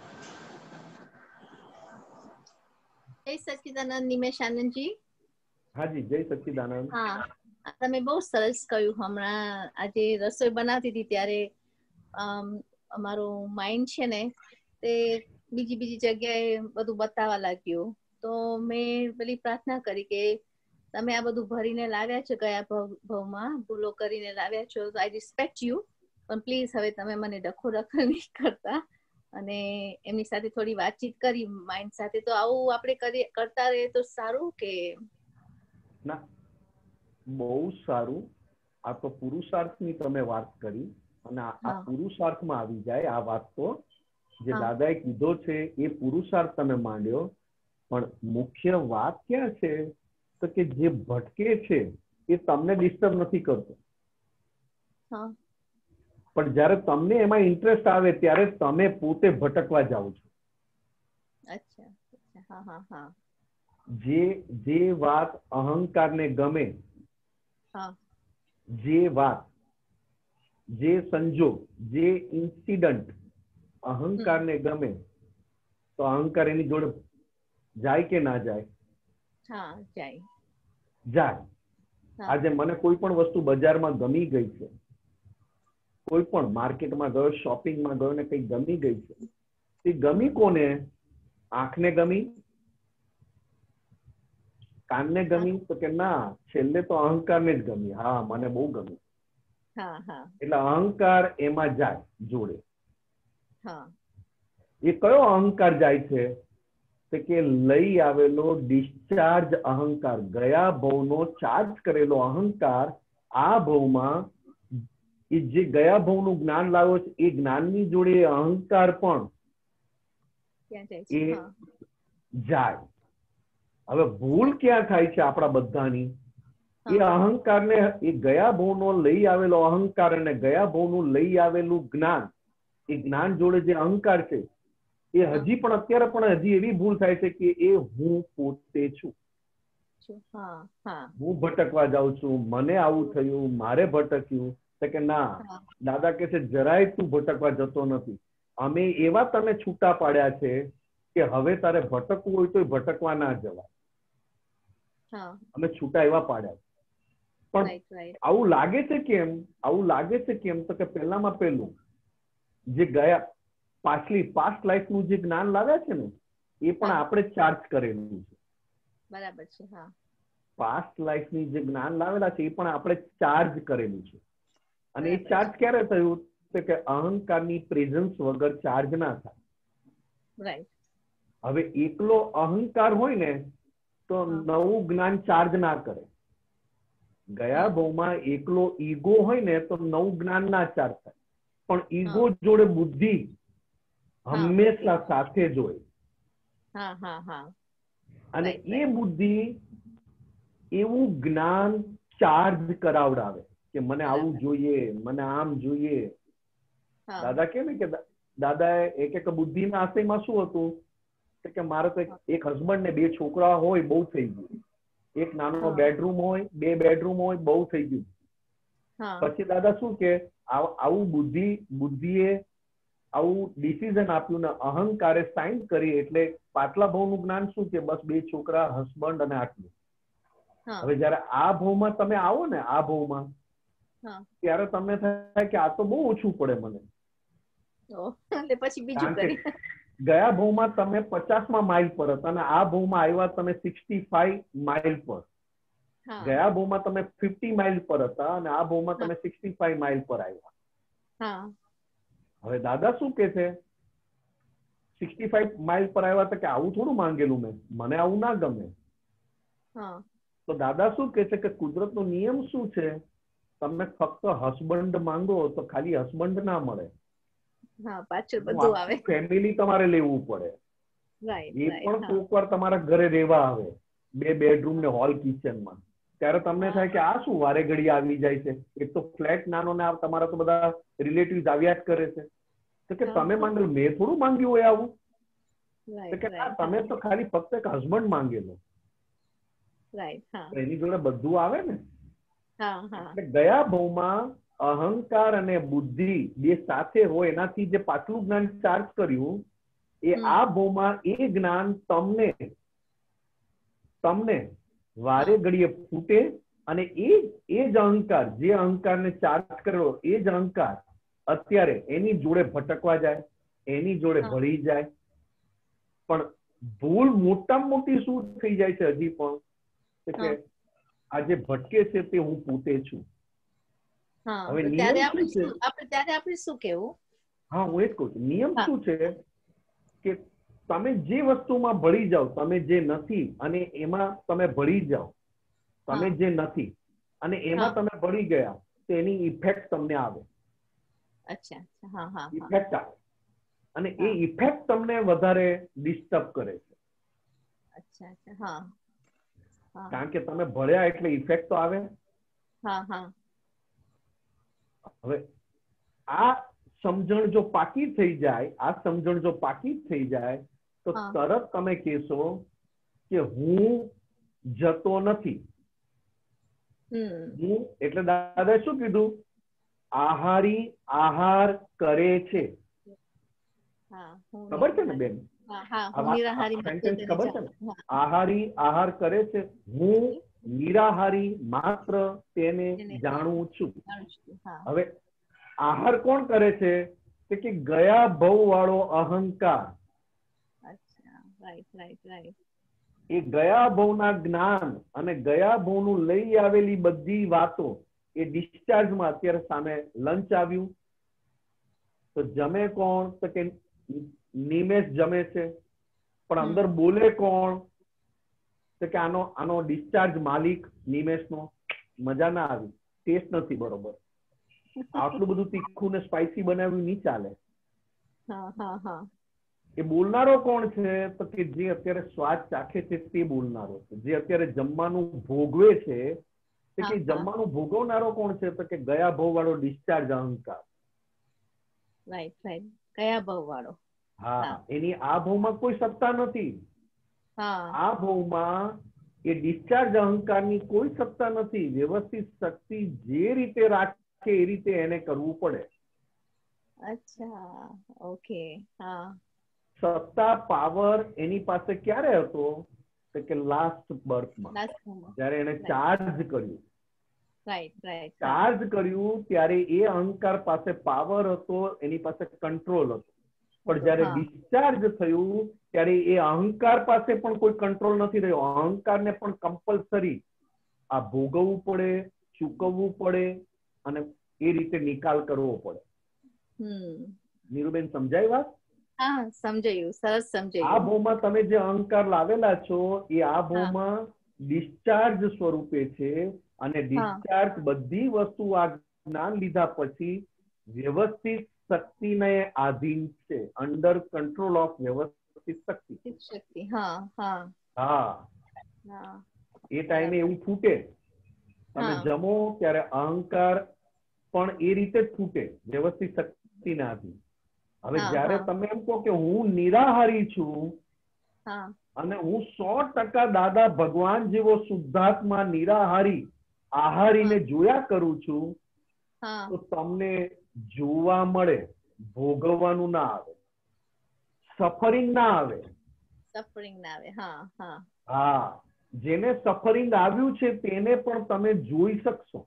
જય સચ્ચિદાનંદ નિમેશ આનંદજી.
હાજી, જય સચ્ચિદાનંદ.
હા, તમે બહુ સરસ કહ્યું. હમણાં આજે રસોઈ બનાવતી હતી ત્યારે અમારું માઇન્ડ છે ને તે બીજી જગ્યાએ બધું બતાવવા લાગ્યું. તો મેં પેલી પ્રાર્થના કરી કે તમે આ બધું ભરીને લાવ્યા છો, ગયા ભાવમાં ભૂલો કરીને લાવ્યા છો, આઈ રિસ્પેક્ટ યુ, પણ પ્લીઝ હવે તમે મને ડખો નહીં કરતા. અને એમની સાથે થોડી વાતચીત કરી માઇન્ડ સાથે. તો આવું આપણે કરતા રહીએ તો સારું કે
ના? બહુ સારું. આ તો પુરુષાર્થની તમે વાત કરી અને આ પુરુષાર્થમાં આવી જાય આ વાત. તો જે દાદાએ કીધો છે એ પુરુષાર્થ તમે માંડ્યો, પણ મુખ્ય વાત ક્યાં છે તો કે જે ભટકે છે એ તમને ડિસ્ટર્બ નથી કરતો, પણ જયારે તમને એમાં ઇન્ટરેસ્ટ આવે ત્યારે તમે પોતે ભટકવા જાઓ છો. જે વાત અહંકારને ગમે, જે વાત, જે સંજોગ, જે ઇન્સિડન્ટ અહંકારને ગમે તો અહંકાર એની જોડે જાય કે ના જાય? જાય. આજે મને કોઈ પણ વસ્તુ બજારમાં ગમી ગઈ છે, કોઈ પણ માર્કેટમાં ગયો, શોપિંગમાં ગયો ને કઈ ગમી ગઈ છે, તે ગમી કોને? આંખને ગમી? કાનને ગમી? તો કે ના, છેલ્લે તો અહંકારને જ ગમી. હા, મને બહુ ગમી. એટલે અહંકાર એમાં જાય જોડે. એ કયો અહંકાર જાય છે? તો કે લઈ આવેલો ડિસ્ચાર્જ અહંકાર, ગયા ભવનો ચાર્જ કરેલો અહંકાર આ ભવમાં એ જે ગયા ભવનું જ્ઞાન લાવ્યો છે એ જ્ઞાનની જોડે અહંકાર પણ એ જાય. હવે ભૂલ ક્યાં થાય છે આપણા બધાની? એ અહંકારને, એ ગયા ભવનો લઈ આવેલો અહંકાર અને ગયા ભવનું લઈ આવેલું જ્ઞાન, એ જ્ઞાન જોડે જે અહંકાર છે એ હજી પણ અત્યારે પણ હજી એવી ભૂલ થાય છે કે એ હું પોતે છું. હું ભટકવા જાઉં છું, મને આવું થયું, મારે ભટક્યું. તો કે ના, દાદા કે છે જરાય તું ભટકવા જતો નથી. અમે એવા તને છૂટા પાડ્યા છે કે હવે તારે ભટકવું હોય તો ભટકવા ના જવાય. અમે છૂટા એવા પાડ્યા. પણ આવું લાગે છે કેમ? આવું લાગે છે કેમ? તો કે પહેલામાં પહેલું જે ગયા પાસ્ટ લાઈફ નું જે જ્ઞાન લાવ્યા છે ને એ પણ આપણે ચાર્જ કરેલું છે.
બરાબર છે.
પાસ્ટ લાઈફ ની જે જ્ઞાન લાવેલા છે એ પણ આપણે ચાર્જ કરેલું છે. અને એ ચાર્જ ક્યારે થયું? તો કે અહંકારની પ્રેઝન્સ વગર ચાર્જ ના થાય. હવે એકલો અહંકાર હોય ને તો નવું જ્ઞાન ચાર્જ ના કરે. ગયા ભાવમાં એકલો ઈગો હોય ને તો નવું જ્ઞાન ના ચાર્જ થાય. પણ ઈગો જોડે બુદ્ધિ હંમેશા સાથે જ હોય. અને એ બુદ્ધિ એવું જ્ઞાન ચાર્જ કરાવડાવે કે મને આવું જોઈએ, મને આમ જોઈએ. દાદા કે ને કે દાદાએ એક બુદ્ધિના આશયમાં શું હતું કે મારે તો એક હસબન્ડ ને 2 છોકરા હોય બહુ થઈ ગયું. એક નાનો બેડરૂમ હોય, 2 બેડરૂમ હોય બહુ થઈ ગયું. પછી દાદા શું કે આવું બુદ્ધિએ આવું ડિસિઝન આપ્યું ને અહંકારે સાઇન કરી. એટલે પાછલા ભાવનું જ્ઞાન શું કે બસ 2 છોકરા, હસબન્ડ અને આટલું. હવે જયારે આ ભાવમાં તમે આવો ને, આ ભાવમાં, ત્યારે તમને થાય કે આ તો બહુ ઓછું પડે મને. ગયા ભાવમાં તમે 50મા માઇલ પર હતા અને આ ભાવમાં આવ્યા તમે 65 માઇલ પર. ગયા ભાવમાં તમે 50 માઇલ પર હતા અને આ ભાવમાં તમે 65 માઇલ પર આવ્યા. હવે દાદા શું કે છે? 65 માઇલ પર આવ્યા તો કે આવું થોડું માંગેલું મેં, મને આવું ના ગમે. તો દાદા શું કે છે કે કુદરતનો નિયમ શું છે? તમે ફક્ત હસબન્ડ માંગો તો ખાલી હસબન્ડ ના મળે, ફેમિલી તમારે લેવું પડે. એ પણ કોક વાર તમારા ઘરે રહેવા આવે 2 બેડરૂમ ને હોલ કિચનમાં. ત્યારે તમને થાય કે આ શું વારે ઘડી આવી જાય છે? એક તો ફ્લેટ નાનો ને તમારા તો બધા રિલેટિવ્સ આવ્યા જ કરે છે. તો કે તમે માંગેલું, મેં થોડું માંગ્યું હોય આવું. તો કે તમે તો ખાલી ફક્ત એક હસબન્ડ માંગેલો. એની જોડે બધું આવે ને. ગયા ભાવમાં અહંકાર અને બુદ્ધિ 2 સાથે હોય, એનાથી જે પાછલું જ્ઞાન ચાર્જ કર્યું એ આ ભાવમાં એ જ્ઞાન તમને વારે ઘડીએ ફૂટે અને એ જ અહંકાર, જે અહંકારને ચાર્જ કરેલો એ જ અહંકાર અત્યારે એની જોડે ભટકવા જાય, એની જોડે ભળી જાય. પણ ભૂલ મોટામાં મોટી શું થઈ જાય છે હજી પણ કે આ જે ભટકે છે તે હું પોતે છું. હવે નિયમ શું છે?
ત્યારે આપણે શું કેવું?
હા, હું એ જ કહું છું. નિયમ શું છે કે તમે જે વસ્તુમાં ભળી જાઓ, તમે જે નથી અને એમાં તમે ભળી જાઓ, તમે જે નથી અને એમાં તમે ભળી ગયા તો એની ઇફેક્ટ તમને આવે.
અચ્છા, હા હા,
ઇફેક્ટ આવે અને એ ઇફેક્ટ તમને વધારે ડિસ્ટર્બ કરે છે.
અચ્છા, હા,
કારણ કે તમે ભળ્યા એટલે ઇફેક્ટ તો આવે.
હા હા.
હવે આ સમજણ જો પાકી થઈ જાય, આ સમજણ જો પાકી થઈ જાય તો તરત તમે કહેશો કે હું જતો નથી. હું એટલે દાદાએ શું કીધું? આહારી આહાર કરે છે. ખબર છે ને બેન? સેન્ટેન્સ ખબર છે ને? આહારી આહાર કરે છે, હું નિરાહારી માત્ર તેને જાણું છું. હવે આહાર કોણ કરે છે? કે ગયા ભવ વાળો અહંકાર. એ ગયા ભવના જ્ઞાન અને ગયા ભવનું લઈ આવેલી બધી વાતો એ ડિસ્ચાર્જમાં અત્યારે સામે લંચ આવ્યું તો જમે કોણ? તો કે નિમેષ જમે છે, પણ અંદર બોલે કોણ? તો કે આનો ડિસ્ચાર્જ માલિક નિમેષનો. મજા ના આવી, ટેસ્ટ નથી બરોબર, આટલું બધું તીખું ને સ્પાઇસી બનાવ્યું નહીં ચાલે. એ બોલનારો કોણ છે? તો કે જે અત્યારે સ્વાદ ચાખે છે તે બોલનારો છે. જે અત્યારે જમવાનું ભોગવે છે તો કે જમવાનું ભોગવનારો કોણ છે? તો કે ગયા ભવ વાળો ડિસ્ચાર્જ અહંકાર.
કયા ભવ વાળો?
હા, એની આ ભવમાં કોઈ સત્તા નથી. આ ભવમાં એ ડિસ્ચાર્જ અહંકારની કોઈ સત્તા નથી. વ્યવસ્થિત શક્તિ જે રીતે રાખે એ રીતે એને કરવું પડે.
અચ્છા, ઓકે. હા.
સત્તા પાવર એની પાસે ક્યારે હતો? તો કે લાસ્ટ બર્થમાં, જ્યારે એને ચાર્જ કર્યું. ચાર્જ કર્યું ત્યારે એ અહંકાર પાસે પાવર હતો, એની પાસે કંટ્રોલ હતો. પણ જયારે ડિસ્ચાર્જ થયું ત્યારે એ અહંકાર પાસે પણ કોઈ કંટ્રોલ નથી રહ્યો. અહંકારને પણ કમ્પલસરી આ ભોગવવું પડે, ચૂકવવું પડે અને એ રીતે નિકાલ કરવો પડે. નીરુબેન, સમજાય વાત?
હા, સમજાયું, સરસ સમજાયું.
આ ભવમાં તમે જે અહંકાર લાવેલા છો એ આ ભવમાં ડિસ્ચાર્જ સ્વરૂપે છે અને ડિસ્ચાર્જ બધી વસ્તુ આ જ્ઞાન લીધા પછી વ્યવસ્થિત શક્તિને આધીન છે, અંડર કંટ્રોલ ઓફ વ્યવસ્થિત શક્તિ. હા, એ ટાઈમે એવું ફૂટે. તમે જમો ત્યારે અહંકાર પણ એ રીતે જ ફૂટે, વ્યવસ્થિત શક્તિના આધીન. હવે જયારે તમે એમ કહો કે હું નિરાહારી છું અને હું 100% દાદા ભગવાન જેવો શુદ્ધાત્મા નિરાહારી આહારીને જોયા કરું છું, તો તમને જોવા મળે, ભોગવવાનું ના આવે, સફરિંગ ના આવે. હા, જેને સફરિંગ આવ્યું છે તેને પણ તમે જોઈ શકશો.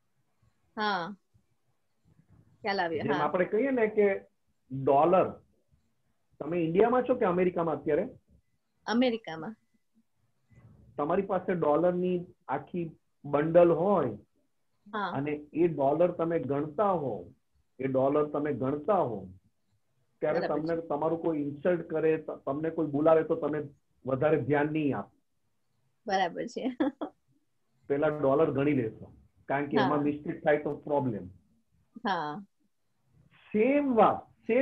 જેમ આપણે કહીએ ને કે ડોલર, તમે ઇન્ડિયામાં છો કે અમેરિકામાં? અત્યારે
અમેરિકામાં.
તમારી પાસે ડોલરની આખી બંડલ હોય અને એ ડોલર તમે ગણતા હો, ત્યારે તમને તમારું કોઈ ઇન્સલ્ટ કરે, તમને કોઈ બોલાવે તો તમે વધારે ધ્યાન નહીં આપો.
બરાબર છે.
પેલા ડોલર ગણી લેશો, કારણ કે એમાં મિસ્ટેક થાય તો પ્રોબ્લેમ. સેમ વાત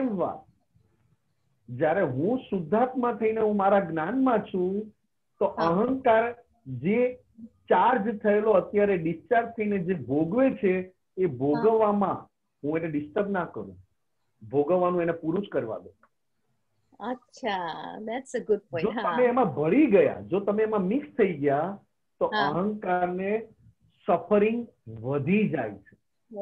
જ્યારે હું શુદ્ધાત્મા થઈને હું મારા જ્ઞાનમાં છું તો અહંકાર જે ચાર્જ થયેલો અત્યારે ડિસ્ચાર્જ થઈને જે ભોગવે છે એ ભોગવવામાં હું એને ડિસ્ટર્બ ના કરું, ભોગવવાનું એને પૂરું જ કરવા દો.
અચ્છા, ધેટ્સ અ ગુડ પોઈન્ટ.
જો તમે એમાં ભળી ગયા, જો તમે એમાં મિક્સ થઈ ગયા તો અહંકારને સફરિંગ વધી જાય છે.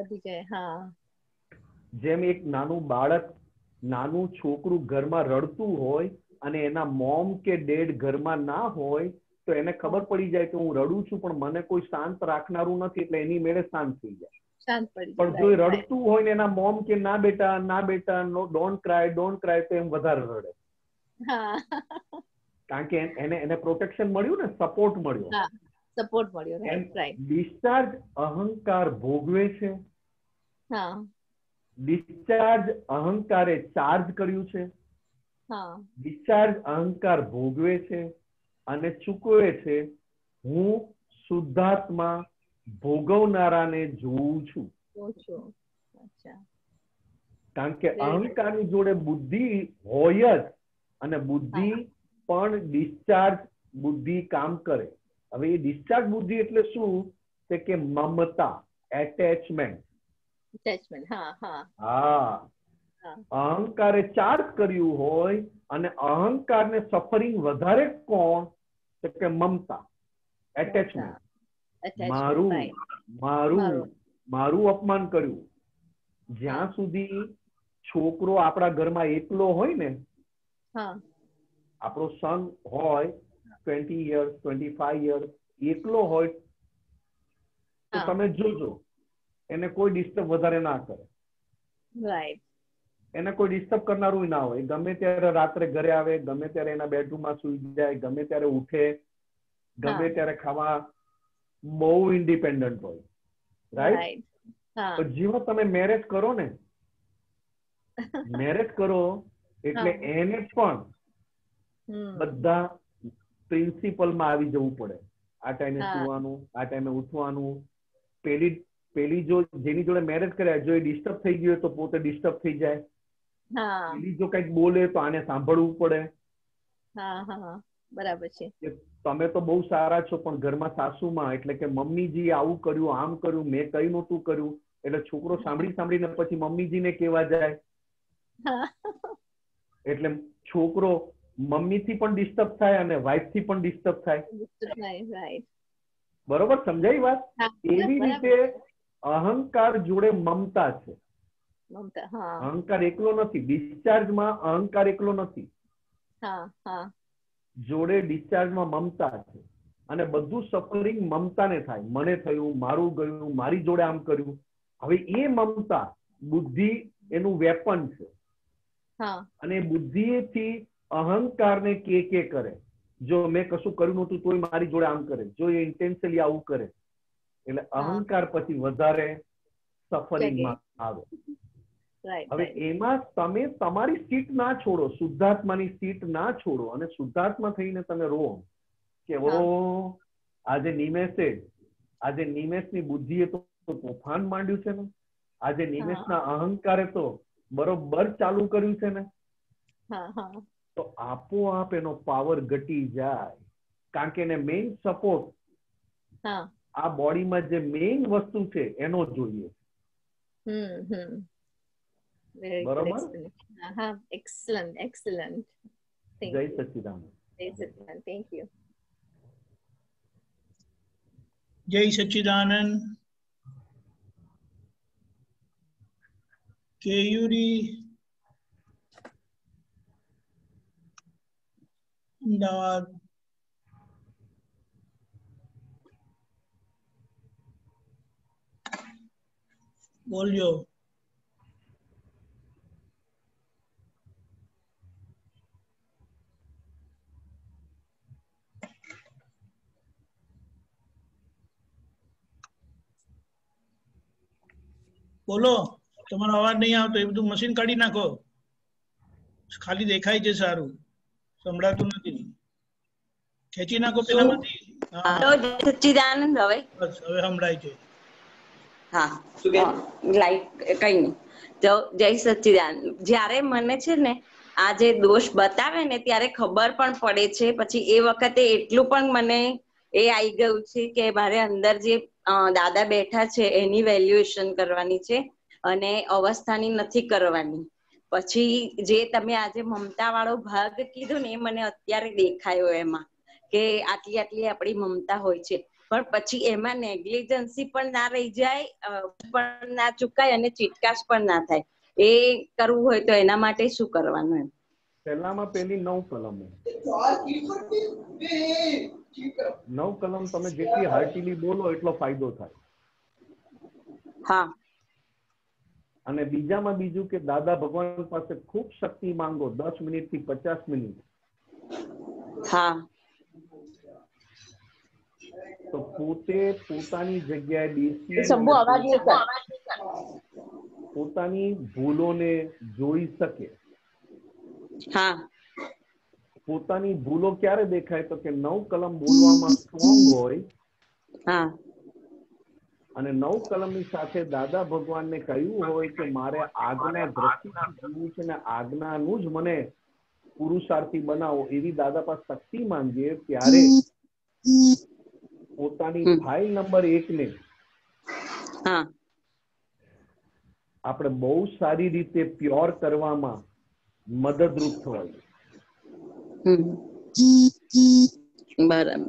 જેમ એક નાનું બાળક, નાનું છોકરું ઘરમાં રડતું હોય અને એના મોમ કે ડેડ ઘરમાં ના હોય તો એને ખબર પડી જાય કે હું રડું છું પણ મને કોઈ શાંત રાખનારું નથી, એટલે એની મેળે શાંત થઈ જાય. પણ જો રડતું હોય ને એના મોમ કે ના બેટા નો ડોન્ટ ક્રાય તો એમ વધારે રડે. કારણ કે એને પ્રોટેક્શન મળ્યું ને, સપોર્ટ મળ્યો. ડિસ્ચાર્જ અહંકાર ભોગવે છે, ડિસ્ચાર્જ અહંકારે ચાર્જ કર્યું છે, ડિસ્ચાર્જ અહંકાર ભોગવે છે અને ચૂકવે છે. હું શુદ્ધાત્મા ભોગવનારાને જોઉં છું. કારણ કે અહંકારની જોડે બુદ્ધિ હોય જ, અને બુદ્ધિ પણ ડિસ્ચાર્જ બુદ્ધિ કામ કરે. હવે એ ડિસ્ચાર્જ બુદ્ધિ એટલે શું છે કે મમતા, એટેચમેન્ટ. અહંકારે ચાર્જ કર્યું હોય અને અહંકારને સફરિંગ વધારે કોણ તો કે મમતા, એટેચમેન્ટ. મારું અપમાન કર્યું. જ્યાં સુધી છોકરો આપણા ઘરમાં એકલો હોય ને, આપણો સન હોય 20 years 25 years એકલો હોય તો તમે જોજો એને કોઈ ડિસ્ટર્બ વધારે ના કરે. એને કોઈ ડિસ્ટર્બ કરનારું ના હોય. ગમે ત્યારે રાત્રે ઘરે આવે, ગમે ત્યારે એના બેડરૂમમાં સુઈ જાય, ગમે ત્યારે ઉઠે, ગમે ત્યારે ખાવા, બહુ ઇન્ડિપેન્ડન્ટ હોય. રાઈટ? જેવો તમે મેરેજ કરો ને, મેરેજ કરો એટલે એને પણ બધા પ્રિન્સિપલમાં આવી જવું પડે. આ ટાઈમે સુવાનું, આ ટાઈમે ઉઠવાનું. પેલી જો જેની જોડે મેરેજ કર્યા, જો એ ડિસ્ટર્બ થઈ ગયો તો પોતે ડિસ્ટર્બ થઈ જાય. પેલી જો કઈક બોલે તો આને સાંભળવું પડે.
બરાબર છે.
તમે તો બહુ સારા છો, પણ ઘરમાં સાસુમાં એટલે કે મમ્મીજી આવું કર્યું, આમ કર્યું, મેં કઈ નહોતું કર્યું, એટલે છોકરો સાંભળીને પછી મમ્મીજીને કેવા જાય. એટલે છોકરો મમ્મીથી પણ ડિસ્ટર્બ થાય અને વાઇફથી પણ ડિસ્ટર્બ થાય. બરોબર? સમજાય વાત? એવી રીતે અહંકાર જોડે મમતા છે. અહંકાર એકલો નથી. ડિસ્ચાર્જમાં અહંકાર એકલો નથી, જોડે ડિસ્ચાર્જમાં મમતા છે. અને બધું સફરિંગ મમતાને થાય. મને થયું, મારું ગયું, મારી જોડે આમ કર્યું. હવે એ મમતા બુદ્ધિ એનું વેપન છે. અને બુદ્ધિથી અહંકારને કે કરે. જો મેં કશું કર્યું નહોતું તોય મારી જોડે આમ કરે, જો એ ઇન્ટેન્શનલી આવું કરે, એટલે અહંકાર પછી વધારે સફરિંગમાં આવે. હવે એમાં તમે તમારી સીટ ના છોડો, શુદ્ધાત્માની સીટ ના છોડો, અને શુદ્ધાત્મા થઈને તમે રો કે આજે નિમેષની બુદ્ધિએ તો તોફાન માંડ્યું છે ને, આજે નિમેષના અહંકારે તો બરોબર ચાલુ કર્યું છે ને, તો આપોઆપ એનો પાવર ઘટી જાય. કારણ કે એને મેઇન સપોર્ટ આ બોડીમાં જે મેઇન વસ્તુ છે એનો જોઈએ. બરોબર? જય સચ્ચિદાનંદ.
Thank you.
જય સચ્ચિદાનંદ. કેયુરી, અમદાવાદ. બોલજો. બોલો. તમારો અવાજ નહીં આવતો. એ બધું મશીન કાઢી નાખો. ખાલી દેખાય છે સારું, સંભળાતું નથી. ખેંચી નાખો પેલામાંથી.
સચ્ચિદાનંદ. હવે
બસ હવે સંભળાય છે.
હા, લાઈક કઈ નહીં. તો જય સચ્ચિદાનંદ. જ્યારે મને છે ને આ જે દોષ બતાવે ને ત્યારે ખબર પણ પડે છે. પછી એ વખતે એટલું પણ મને એ આવી ગયું છે કે મારે અંદર જે દાદા બેઠા છે એની વેલ્યુએશન કરવાની છે અને અવસ્થાની નથી કરવાની. પછી જે તમે આજે મમતા વાળો ભાગ કીધો ને એ મને અત્યારે દેખાયો એમાં, કે આટલી આટલી આપણી મમતા હોય છે, પણ પછી એમાં નેગ્લિજન્સી પણ ના રહી જાય, પણ ના ચૂકાય અને ચીટકાશ પણ ના થાય. એ કરવું હોય તો એના માટે શું કરવાનું? એમ
પહેલામાં પહેલી 9 કલમો નવ કલમ તમે જેટલી હાર્ટીલી બોલો એટલો ફાયદો થાય.
હા.
અને બીજામાં બીજું કે દાદા ભગવાન પાસે ખૂબ શક્તિ માંગો 10 મિનિટ થી 50 મિનિટ.
હા.
તો પોતે પોતાની જગ્યાએ બેસી
શંભુ અવાજ નહીં કર.
પોતાની ભૂલોને જોઈ શકે.
હા.
પોતાની ભૂલો ક્યારે દેખાય તો કે 9 કલમ બોલવામાં સ્ટ્રોંગ હોય.
હા.
અને 9 કલમની સાથે દાદા ભગવાનને કહ્યું હોય કે મારે આજ્ઞા દ્રષ્ટિથી જીવવું છે ને આજ્ઞાનું જ મને પુરુષાર્થી બનાવો, એવી દાદા પાસે શક્તિ માંગીએ ત્યારે પોતાની ફાઇલ નંબર 1 ને આપણે બહુ સારી રીતે પ્યોર કરવામાં મદદરૂપ થવાય.
બરાબર.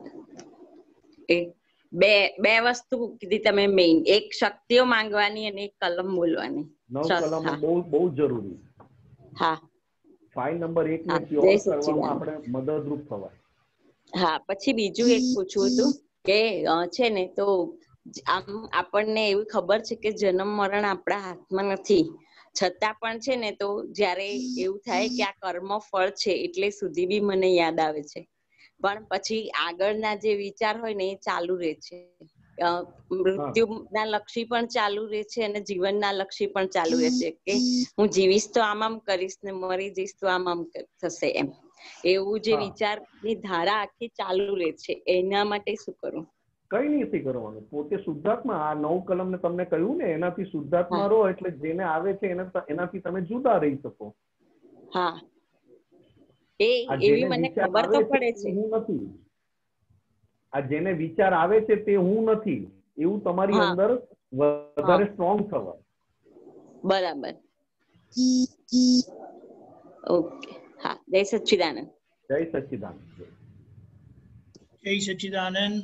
બે વસ્તુ કીધી તમે મેઇન, એક શક્તિઓ માંગવાની અને એક કલમ બોલવાની.
9 કલમ બહુ જરૂરી.
હા.
ફાઇલ નંબર 1 ને પ્યોર કરવામાં આપણે મદદરૂપ થવાય.
હા. પછી બીજું એક પૂછવું હતું કે છે ને તો આમ આપણને એવી ખબર છે કે જન્મ મરણ આપણા હાથમાં નથી, છતાં પણ છે ને તો જયારે એવું થાય કે આ કર્મ ફળ છે એટલે સુધી બી મને યાદ આવે છે, પણ પછી આગળના જે વિચાર હોય ને એ ચાલુ રહે છે. મૃત્યુના લક્ષી પણ ચાલુ રહે છે અને જીવનના લક્ષી પણ ચાલુ રહે છે કે હું જીવીશ તો આમ કરીશ ને મરી જઈશ તો આમ થશે એમ. એવું જે વિચારની ધારા આખી ચાલુ રહે છે, એના માટે શું કરું?
કઈ નથી કરવાનું. પોતે શુદ્ધાત્મા, આ 9 કલમ ને તમને કહ્યું ને એનાથી શુદ્ધાત્મા રહો એટલે જેને આવે છે એનાથી તમે જુદા રહી શકો.
હા. એવી મને ખબર તો પડે છે.
હું નથી. આ જેને વિચાર આવે છે તે હું નથી એવું તમારી અંદર વધારે સ્ટ્રોંગ થવા.
બરાબર. ઓકે. હા. જય સચ્ચિદાનંદ.
જય સચ્ચિદાનંદ.
જય સચ્ચિદાનંદ.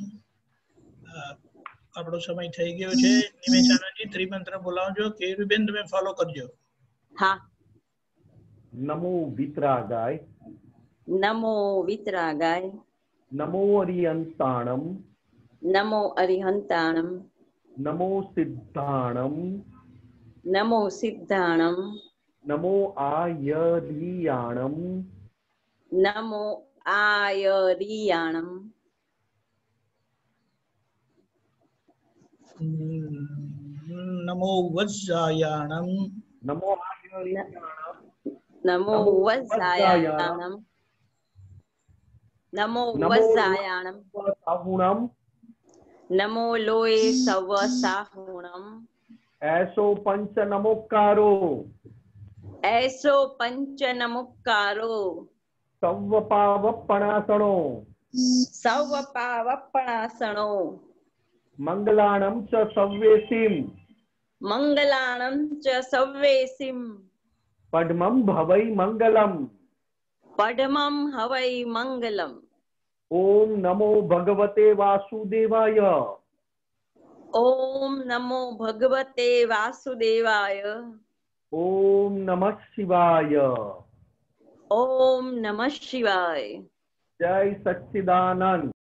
આપણો સમય થઈ ગયો છે. નિમેશાનંદજી ત્રિમંત્ર બોલાવજો. કેયુરીબેન તમે ફોલો કરજો.
હા.
નમો વિતરાગાય.
નમો વિતરાગાય.
નમો અરિહંતાણમ.
નમો અરિહંતાણમ.
નમો સિદ્ધાણમ.
નમો સિદ્ધાણમ.
નમો આયરિયાણમ.
નમો આયરિયાણમ.
નમો વજ્જાયાણમ.
નમો આયરિયાણમ.
નમો વજ્જાયાણમ. નમો વજ્જાયાણમ. નમો લોય સવ સાહુણમ.
એસો પંચ નમોકારો.
એસો પંચ નમોકારો.
સવ પાવપણાસણો.
સવ પાવપણાસણો.
મંગલાણમ ચ સવ્યેસીમ.
મંગલાણમ ચ સવ્યેસીમ.
પડમમ ભવૈ મંગલમ.
પડમમ હવૈ મંગલમ.
ઓમ નમો ભગવતે વાસુદેવાય.
ઓમ નમો ભગવતે વાસુદેવાય.
ઓમ નમઃ શિવાય.
ઓમ નમઃ શિવાય.
જય સચ્ચિદાનંદ.